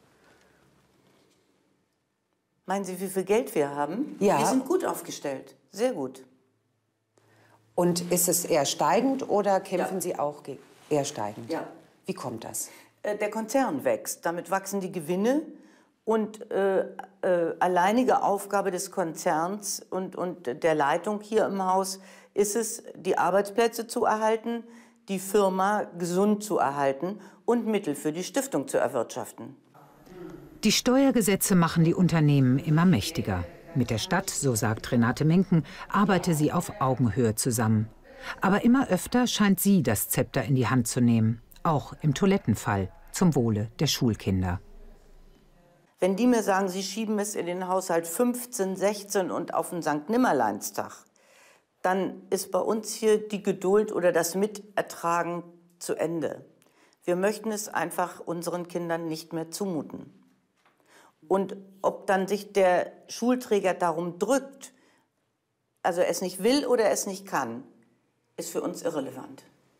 Meinen Sie, wie viel Geld wir haben? Ja. Wir sind gut aufgestellt, sehr gut. Und ist es eher steigend oder kämpfen ja. Sie auch gegen eher steigend? Ja. Wie kommt das? Der Konzern wächst, damit wachsen die Gewinne. Und äh, äh, alleinige Aufgabe des Konzerns und, und der Leitung hier im Haus ist es, die Arbeitsplätze zu erhalten, die Firma gesund zu erhalten und Mittel für die Stiftung zu erwirtschaften. Die Steuergesetze machen die Unternehmen immer mächtiger. Mit der Stadt, so sagt Renate Menken, arbeite sie auf Augenhöhe zusammen. Aber immer öfter scheint sie das Zepter in die Hand zu nehmen. Auch im Toilettenfall, zum Wohle der Schulkinder. Wenn die mir sagen, sie schieben es in den Haushalt fünfzehn, sechzehn und auf den Sankt Nimmerleinstag, dann ist bei uns hier die Geduld oder das Mitertragen zu Ende. Wir möchten es einfach unseren Kindern nicht mehr zumuten. Und ob dann sich der Schulträger darum drückt, also es nicht will oder es nicht kann, ist für uns irrelevant.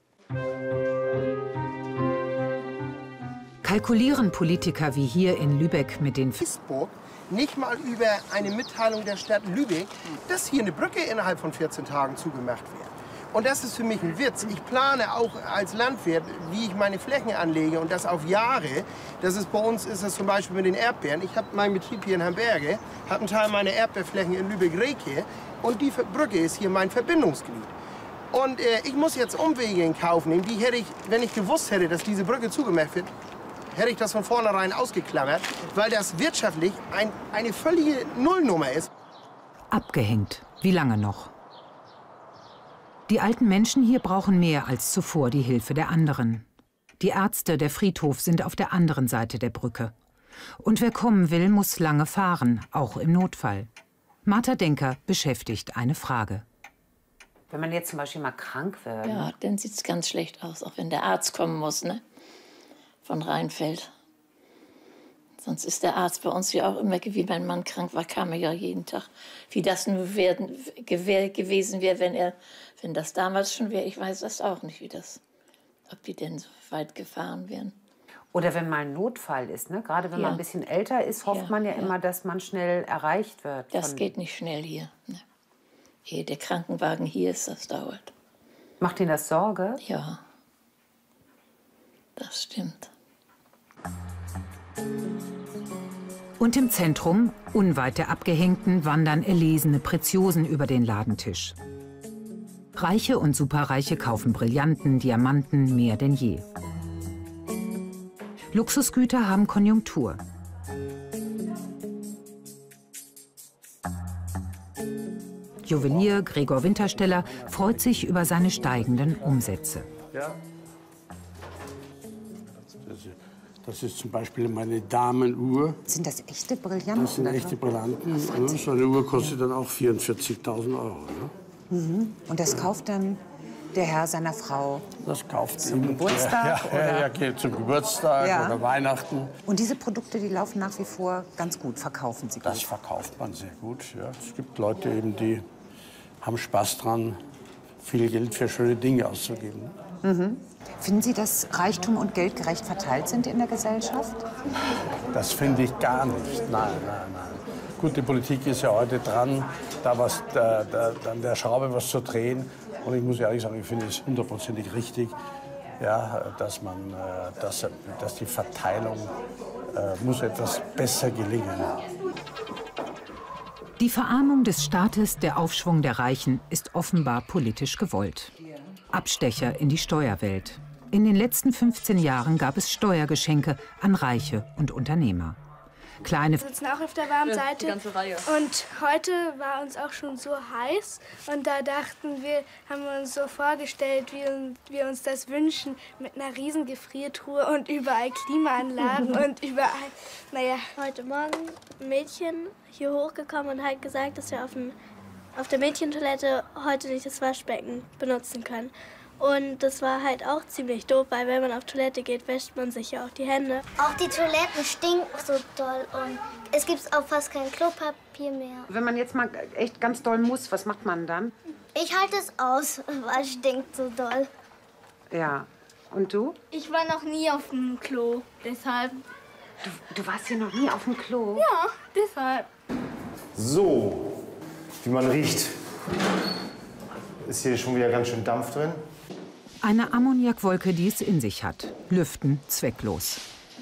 Kalkulieren Politiker wie hier in Lübeck mit den Facebook nicht mal über eine Mitteilung der Stadt Lübeck, dass hier eine Brücke innerhalb von vierzehn Tagen zugemacht wird. Und das ist für mich ein Witz. Ich plane auch als Landwirt, wie ich meine Flächen anlege und das auf Jahre. Das ist bei uns ist das zum Beispiel mit den Erdbeeren. Ich habe meinen Betrieb hier in Hamberge, habe einen Teil meiner Erdbeerflächen in Lübeck-Reke und die Brücke ist hier mein Verbindungsglied. Und äh, ich muss jetzt Umwege in Kauf nehmen. Die hätte ich, wenn ich gewusst hätte, dass diese Brücke zugemacht wird, hätte ich das von vornherein ausgeklammert, weil das wirtschaftlich ein, eine völlige Nullnummer ist. Abgehängt. Wie lange noch? Die alten Menschen hier brauchen mehr als zuvor die Hilfe der anderen. Die Ärzte, der Friedhof sind auf der anderen Seite der Brücke. Und wer kommen will, muss lange fahren, auch im Notfall. Martha Denker beschäftigt eine Frage. Wenn man jetzt zum Beispiel mal krank wird. Ja, dann sieht es ganz schlecht aus, auch wenn der Arzt kommen muss, ne? Von Rheinfeld. Sonst ist der Arzt bei uns ja auch immer, wie mein Mann krank war, kam er ja jeden Tag. Wie das nur werden, gewesen wäre, wenn, er, wenn das damals schon wäre, ich weiß das auch nicht, wie das, ob die denn so weit gefahren wären. Oder wenn mal ein Notfall ist, ne? Gerade wenn Ja. man ein bisschen älter ist, hofft Ja, man ja, ja. immer, dass man schnell erreicht wird. Das von- geht nicht schnell hier. Ne? Ehe der Krankenwagen hier ist, das dauert. Macht Ihnen das Sorge? Ja, das stimmt. Und im Zentrum, unweit der Abgehängten, wandern erlesene Preziosen über den Ladentisch. Reiche und Superreiche kaufen Brillanten, Diamanten mehr denn je. Luxusgüter haben Konjunktur. Juwelier Gregor Wintersteller freut sich über seine steigenden Umsätze. Ja. Das ist, das ist zum Beispiel meine Damenuhr. Sind das echte Brillanten? Das sind echte Brillanten. Ja, so eine Uhr kostet dann auch vierundvierzigtausend Euro. Ne? Mhm. Und das kauft dann der Herr seiner Frau Das kauft zum ihm- Geburtstag? Ja, ja, oder? ja, geht zum Geburtstag Ja. oder Weihnachten. Und diese Produkte, die laufen nach wie vor ganz gut, verkaufen Sie gut? Das verkauft man sehr gut. Ja. Es gibt Leute, eben, die haben Spaß dran, viel Geld für schöne Dinge auszugeben. Mhm. Finden Sie, dass Reichtum und Geld gerecht verteilt sind in der Gesellschaft? Das finde ich gar nicht. Nein, nein, nein. Gut, die Politik ist ja heute dran, da was, da, da, an der Schraube was zu drehen. Und ich muss ehrlich sagen, ich finde es hundertprozentig richtig, ja, dass, man, äh, dass, dass die Verteilung äh, muss etwas besser gelingen. Die Verarmung des Staates, der Aufschwung der Reichen ist offenbar politisch gewollt. Abstecher in die Steuerwelt. In den letzten fünfzehn Jahren gab es Steuergeschenke an Reiche und Unternehmer. Kleine Wir sitzen auch auf der warmen Ja, Seite. die ganze Reihe. Und heute war uns auch schon so heiß. Und da dachten wir, haben wir uns so vorgestellt, wie wir uns das wünschen. Mit einer riesen Gefriertruhe und überall Klimaanlagen und überall, naja. Heute Morgen ein Mädchen hier hochgekommen und hat gesagt, dass wir auf, dem, auf der Mädchentoilette heute nicht das Waschbecken benutzen können. Und das war halt auch ziemlich doof, weil wenn man auf Toilette geht, wäscht man sich ja auch die Hände. Auch die Toiletten stinken so doll und es gibt auch fast kein Klopapier mehr. Wenn man jetzt mal echt ganz doll muss, was macht man dann? Ich halte es aus, weil es stinkt so doll. Ja. Und du? Ich war noch nie auf dem Klo, deshalb. Du, du warst hier noch nie auf dem Klo? Ja, deshalb. So, wie man riecht, ist hier schon wieder ganz schön Dampf drin. Eine Ammoniakwolke, die es in sich hat. Lüften zwecklos.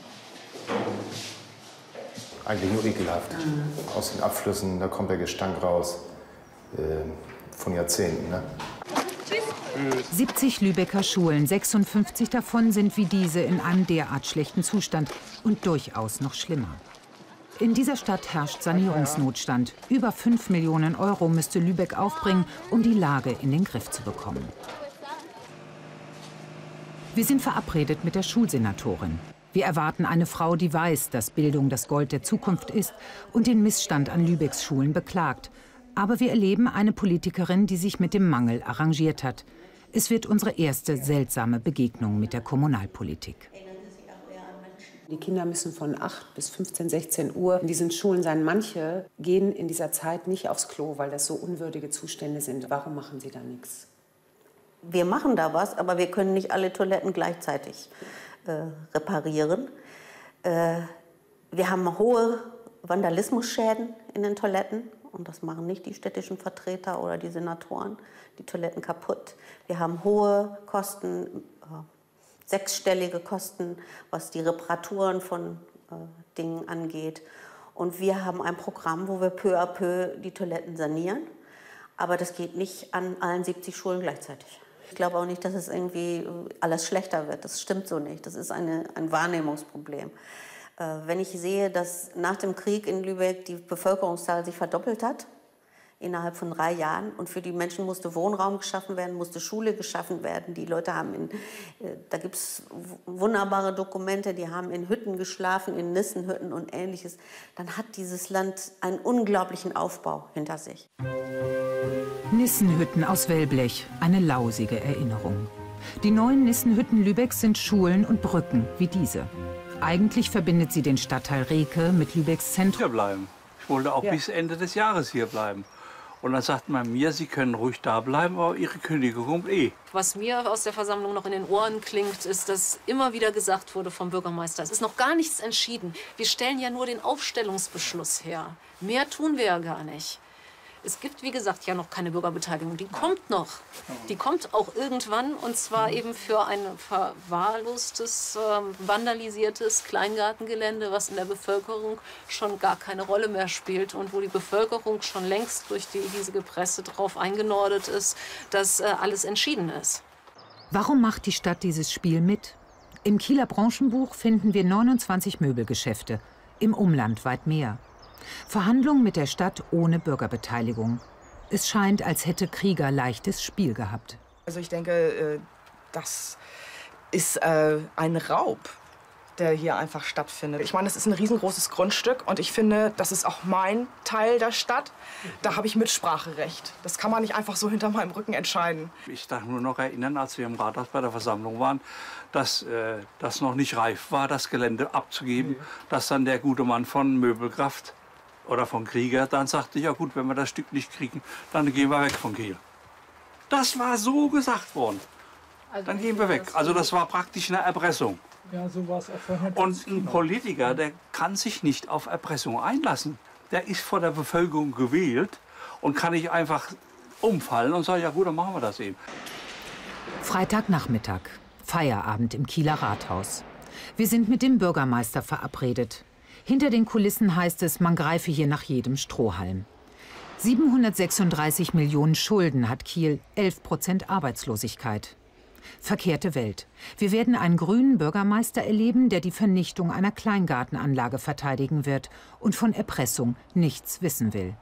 Eigentlich nur ekelhaft. Aus den Abflüssen, da kommt der Gestank raus. Äh, von Jahrzehnten, ne? siebzig Lübecker Schulen, sechsundfünfzig davon sind wie diese in einem derart schlechten Zustand und durchaus noch schlimmer. In dieser Stadt herrscht Sanierungsnotstand. Über fünf Millionen Euro müsste Lübeck aufbringen, um die Lage in den Griff zu bekommen. Wir sind verabredet mit der Schulsenatorin. Wir erwarten eine Frau, die weiß, dass Bildung das Gold der Zukunft ist und den Missstand an Lübecks Schulen beklagt. Aber wir erleben eine Politikerin, die sich mit dem Mangel arrangiert hat. Es wird unsere erste seltsame Begegnung mit der Kommunalpolitik. Die Kinder müssen von acht bis fünfzehn, sechzehn Uhr in diesen Schulen sein. Manche gehen in dieser Zeit nicht aufs Klo, weil das so unwürdige Zustände sind. Warum machen Sie da nichts? Wir machen da was, aber wir können nicht alle Toiletten gleichzeitig äh, reparieren. Äh, wir haben hohe Vandalismusschäden in den Toiletten. Und das machen nicht die städtischen Vertreter oder die Senatoren, die Toiletten kaputt. Wir haben hohe Kosten, äh, sechsstellige Kosten, was die Reparaturen von äh, Dingen angeht. Und wir haben ein Programm, wo wir peu à peu die Toiletten sanieren. Aber das geht nicht an allen siebzig Schulen gleichzeitig. Ich glaube auch nicht, dass es irgendwie alles schlechter wird. Das stimmt so nicht. Das ist eine, ein Wahrnehmungsproblem. Äh, wenn ich sehe, dass nach dem Krieg in Lübeck die Bevölkerungszahl sich verdoppelt hat, innerhalb von drei Jahren. Und für die Menschen musste Wohnraum geschaffen werden, musste Schule geschaffen werden. Die Leute haben in, äh, da gibt es wunderbare Dokumente, die haben in Hütten geschlafen, in Nissenhütten und Ähnliches. Dann hat dieses Land einen unglaublichen Aufbau hinter sich. Nissenhütten aus Wellblech, eine lausige Erinnerung. Die neuen Nissenhütten Lübecks sind Schulen und Brücken wie diese. Eigentlich verbindet sie den Stadtteil Reke mit Lübecks Zentrum. Hier bleiben. Ich wollte auch ja. bis Ende des Jahres hier bleiben. Und dann sagt man mir, Sie können ruhig da bleiben, aber Ihre Kündigung kommt eh. Was mir aus der Versammlung noch in den Ohren klingt, ist, dass immer wieder gesagt wurde vom Bürgermeister, es ist noch gar nichts entschieden. Wir stellen ja nur den Aufstellungsbeschluss her. Mehr tun wir ja gar nicht. Es gibt, wie gesagt, ja noch keine Bürgerbeteiligung. Die kommt noch. Die kommt auch irgendwann, und zwar eben für ein verwahrlostes, äh, vandalisiertes Kleingartengelände, was in der Bevölkerung schon gar keine Rolle mehr spielt und wo die Bevölkerung schon längst durch die hiesige Presse darauf eingenordet ist, dass äh, alles entschieden ist. Warum macht die Stadt dieses Spiel mit? Im Kieler Branchenbuch finden wir neunundzwanzig Möbelgeschäfte, im Umland weit mehr. Verhandlungen mit der Stadt ohne Bürgerbeteiligung. Es scheint, als hätte Krieger leichtes Spiel gehabt. Also ich denke, das ist ein Raub, der hier einfach stattfindet. Ich meine, das ist ein riesengroßes Grundstück und ich finde, das ist auch mein Teil der Stadt. Da habe ich Mitspracherecht. Das kann man nicht einfach so hinter meinem Rücken entscheiden. Ich darf nur noch erinnern, als wir im Rathaus bei der Versammlung waren, dass äh, das noch nicht reif war, das Gelände abzugeben, mhm. dass dann der gute Mann von Möbelkraft oder von Krieger dann sagte, ja gut, wenn wir das Stück nicht kriegen, dann gehen wir weg von Kiel. Das war so gesagt worden. Dann gehen wir weg. Also das war praktisch eine Erpressung. Ja, so war es auch vorher. Und ein Politiker, der kann sich nicht auf Erpressung einlassen. Der ist vor der Bevölkerung gewählt und kann nicht einfach umfallen und sagen, ja gut, dann machen wir das eben. Freitagnachmittag, Feierabend im Kieler Rathaus. Wir sind mit dem Bürgermeister verabredet. Hinter den Kulissen heißt es, man greife hier nach jedem Strohhalm. siebenhundertsechsunddreißig Millionen Schulden hat Kiel, elf Prozent Arbeitslosigkeit. Verkehrte Welt. Wir werden einen grünen Bürgermeister erleben, der die Vernichtung einer Kleingartenanlage verteidigen wird und von Erpressung nichts wissen will.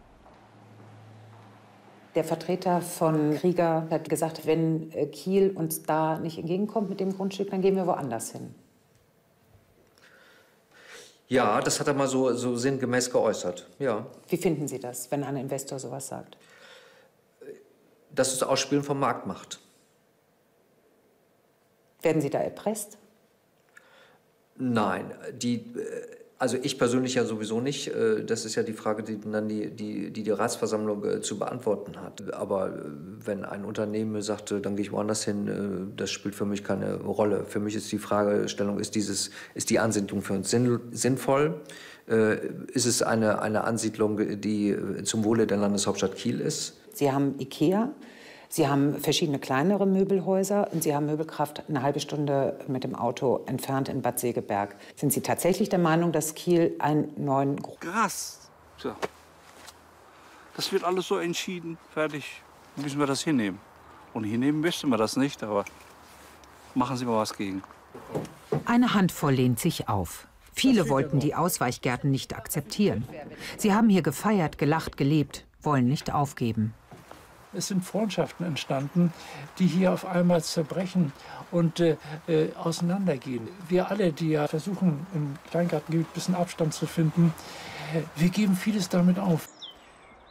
Der Vertreter von Krieger hat gesagt, wenn Kiel uns da nicht entgegenkommt mit dem Grundstück, dann gehen wir woanders hin. Ja, das hat er mal so, so sinngemäß geäußert. Ja. Wie finden Sie das, wenn ein Investor sowas sagt? Das ist Ausspielen von Marktmacht. Werden Sie da erpresst? Nein, die, also ich persönlich ja sowieso nicht. Das ist ja die Frage, die dann die, die, die, die Ratsversammlung zu beantworten hat. Aber wenn ein Unternehmen sagt, dann gehe ich woanders hin, das spielt für mich keine Rolle. Für mich ist die Fragestellung, ist, dieses, ist die Ansiedlung für uns sinnvoll? Ist es eine, eine Ansiedlung, die zum Wohle der Landeshauptstadt Kiel ist? Sie haben Ikea. Sie haben verschiedene kleinere Möbelhäuser und Sie haben Möbelkraft eine halbe Stunde mit dem Auto entfernt in Bad Segeberg. Sind Sie tatsächlich der Meinung, dass Kiel einen neuen... Krass. So. Das wird alles so entschieden, fertig. Müssen wir das hinnehmen. Und hinnehmen müssten wir das nicht, aber machen Sie mal was gegen. Eine Handvoll lehnt sich auf. Viele wollten die Ausweichgärten nicht akzeptieren. Sie haben hier gefeiert, gelacht, gelebt, wollen nicht aufgeben. Es sind Freundschaften entstanden, die hier auf einmal zerbrechen und äh, äh, auseinandergehen. Wir alle, die ja versuchen, im Kleingartengebiet ein bisschen Abstand zu finden, wir geben vieles damit auf.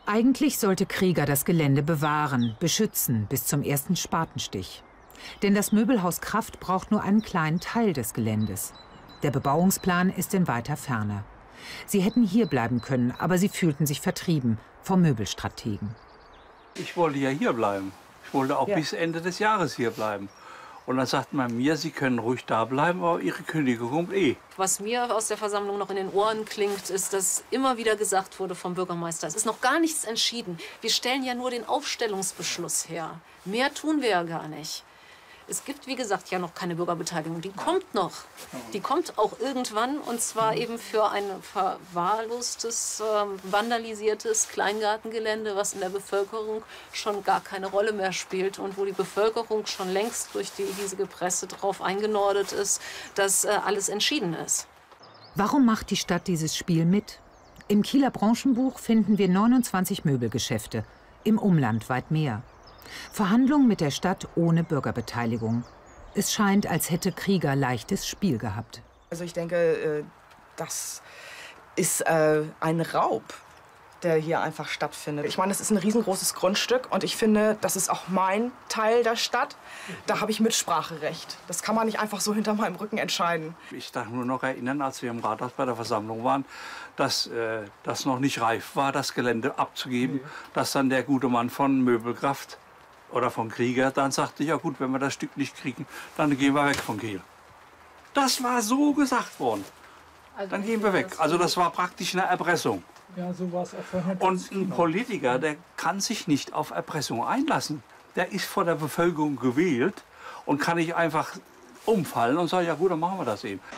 Eigentlich sollte Krieger das Gelände bewahren, beschützen bis zum ersten Spatenstich. Denn das Möbelhaus Kraft braucht nur einen kleinen Teil des Geländes. Der Bebauungsplan ist in weiter Ferne. Sie hätten hier bleiben können, aber sie fühlten sich vertrieben vom Möbelstrategen. Ich wollte ja hier bleiben. Ich wollte auch ja. bis Ende des Jahres hier bleiben. Und dann sagt man mir, Sie können ruhig da bleiben, aber Ihre Kündigung kommt eh. Was mir aus der Versammlung noch in den Ohren klingt, ist, dass immer wieder gesagt wurde vom Bürgermeister, es ist noch gar nichts entschieden. Wir stellen ja nur den Aufstellungsbeschluss her. Mehr tun wir ja gar nicht. Es gibt, wie gesagt, ja noch keine Bürgerbeteiligung. Die kommt noch. Die kommt auch irgendwann, und zwar eben für ein verwahrlostes, äh, vandalisiertes Kleingartengelände, was in der Bevölkerung schon gar keine Rolle mehr spielt und wo die Bevölkerung schon längst durch die hiesige Presse darauf eingenordet ist, dass äh, alles entschieden ist. Warum macht die Stadt dieses Spiel mit? Im Kieler Branchenbuch finden wir neunundzwanzig Möbelgeschäfte, im Umland weit mehr. Verhandlungen mit der Stadt ohne Bürgerbeteiligung. Es scheint, als hätte Krieger leichtes Spiel gehabt. Also ich denke, das ist ein Raub, der hier einfach stattfindet. Ich meine, es ist ein riesengroßes Grundstück und ich finde, das ist auch mein Teil der Stadt. Da habe ich Mitspracherecht. Das kann man nicht einfach so hinter meinem Rücken entscheiden. Ich darf nur noch erinnern, als wir im Rathaus bei der Versammlung waren, dass äh, das noch nicht reif war, das Gelände abzugeben, mhm. dass dann der gute Mann von Möbelkraft oder von Krieger dann sagte, ja gut, wenn wir das Stück nicht kriegen, dann gehen wir weg von Kiel. Das war so gesagt worden. Dann gehen wir weg. Also das war praktisch eine Erpressung. Ja, so war es auch. Und ein Politiker, der kann sich nicht auf Erpressung einlassen. Der ist vor der Bevölkerung gewählt und kann nicht einfach umfallen und sagen, ja gut, dann machen wir das eben.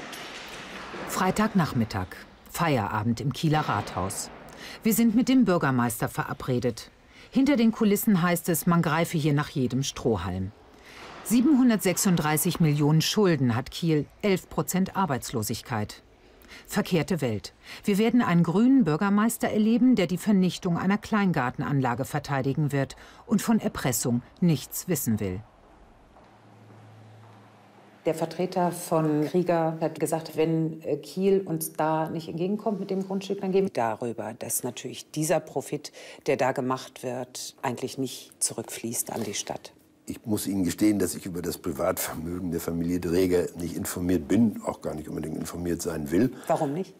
Freitagnachmittag, Feierabend im Kieler Rathaus. Wir sind mit dem Bürgermeister verabredet. Hinter den Kulissen heißt es, man greife hier nach jedem Strohhalm. siebenhundertsechsunddreißig Millionen Schulden hat Kiel, elf Prozent Arbeitslosigkeit. Verkehrte Welt. Wir werden einen grünen Bürgermeister erleben, der die Vernichtung einer Kleingartenanlage verteidigen wird und von Erpressung nichts wissen will. Der Vertreter von Krieger hat gesagt, wenn Kiel uns da nicht entgegenkommt mit dem Grundstück, dann gehen wir darüber, dass natürlich dieser Profit, der da gemacht wird, eigentlich nicht zurückfließt an die Stadt. Ich muss Ihnen gestehen, dass ich über das Privatvermögen der Familie Dreger nicht informiert bin, auch gar nicht unbedingt informiert sein will. Warum nicht?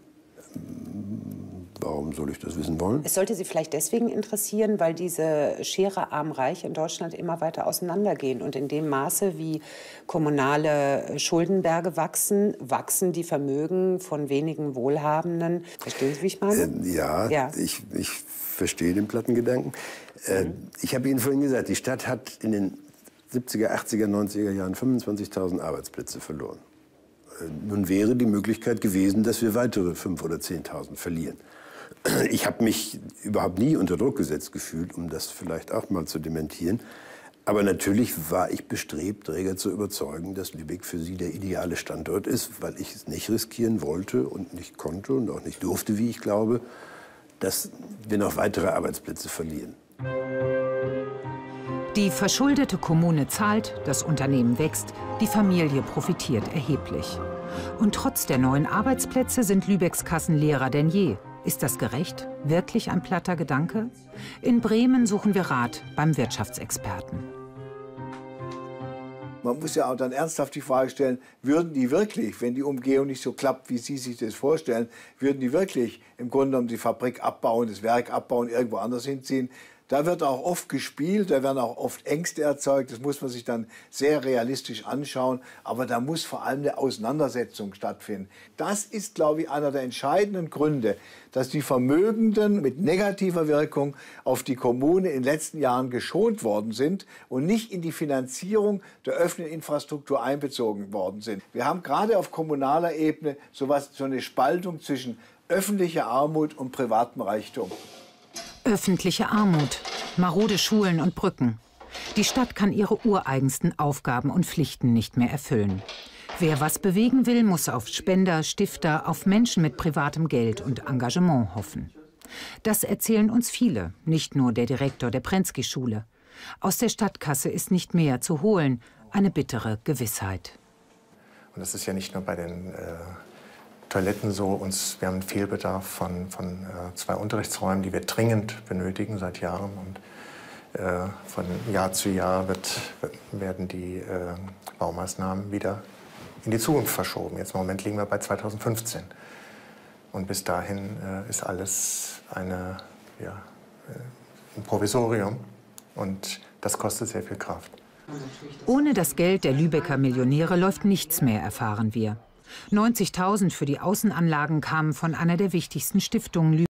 Warum soll ich das wissen wollen? Es sollte Sie vielleicht deswegen interessieren, weil diese Schere arm-reich in Deutschland immer weiter auseinandergehen. Und in dem Maße, wie kommunale Schuldenberge wachsen, wachsen die Vermögen von wenigen Wohlhabenden. Verstehen Sie, wie ich meine? Äh, ja, ja. Ich, ich verstehe den Plattengedanken. Äh, mhm. Ich habe Ihnen vorhin gesagt, die Stadt hat in den siebziger, achtziger, neunziger Jahren fünfundzwanzigtausend Arbeitsplätze verloren. Äh, nun wäre die Möglichkeit gewesen, dass wir weitere fünftausend oder zehntausend verlieren. Ich habe mich überhaupt nie unter Druck gesetzt gefühlt, um das vielleicht auch mal zu dementieren. Aber natürlich war ich bestrebt, Dreger zu überzeugen, dass Lübeck für sie der ideale Standort ist, weil ich es nicht riskieren wollte und nicht konnte und auch nicht durfte, wie ich glaube, dass wir noch weitere Arbeitsplätze verlieren. Die verschuldete Kommune zahlt, das Unternehmen wächst, die Familie profitiert erheblich. Und trotz der neuen Arbeitsplätze sind Lübecks Kassen leerer denn je. Ist das gerecht? Wirklich ein platter Gedanke? In Bremen suchen wir Rat beim Wirtschaftsexperten. Man muss ja auch dann ernsthaft die Frage stellen, würden die wirklich, wenn die Umgehung nicht so klappt, wie Sie sich das vorstellen, würden die wirklich im Grunde genommen die Fabrik abbauen, das Werk abbauen, irgendwo anders hinziehen? Da wird auch oft gespielt, da werden auch oft Ängste erzeugt. Das muss man sich dann sehr realistisch anschauen. Aber da muss vor allem eine Auseinandersetzung stattfinden. Das ist, glaube ich, einer der entscheidenden Gründe, dass die Vermögenden mit negativer Wirkung auf die Kommune in den letzten Jahren geschont worden sind und nicht in die Finanzierung der öffentlichen Infrastruktur einbezogen worden sind. Wir haben gerade auf kommunaler Ebene sowas, so eine Spaltung zwischen öffentlicher Armut und privatem Reichtum. Öffentliche Armut, marode Schulen und Brücken. Die Stadt kann ihre ureigensten Aufgaben und Pflichten nicht mehr erfüllen. Wer was bewegen will, muss auf Spender, Stifter, auf Menschen mit privatem Geld und Engagement hoffen. Das erzählen uns viele, nicht nur der Direktor der Prenzky-Schule. Aus der Stadtkasse ist nicht mehr zu holen, eine bittere Gewissheit. Und das ist ja nicht nur bei den äh Toiletten so, uns, wir haben einen Fehlbedarf von, von äh, zwei Unterrichtsräumen, die wir dringend benötigen seit Jahren. Und äh, von Jahr zu Jahr wird, werden die äh, Baumaßnahmen wieder in die Zukunft verschoben. Jetzt im Moment liegen wir bei zweitausendfünfzehn. Und bis dahin äh, ist alles eine, ja, äh, ein Provisorium. Und das kostet sehr viel Kraft. Ohne das Geld der Lübecker Millionäre läuft nichts mehr, erfahren wir. neunzigtausend für die Außenanlagen kamen von einer der wichtigsten Stiftungen Lübecks.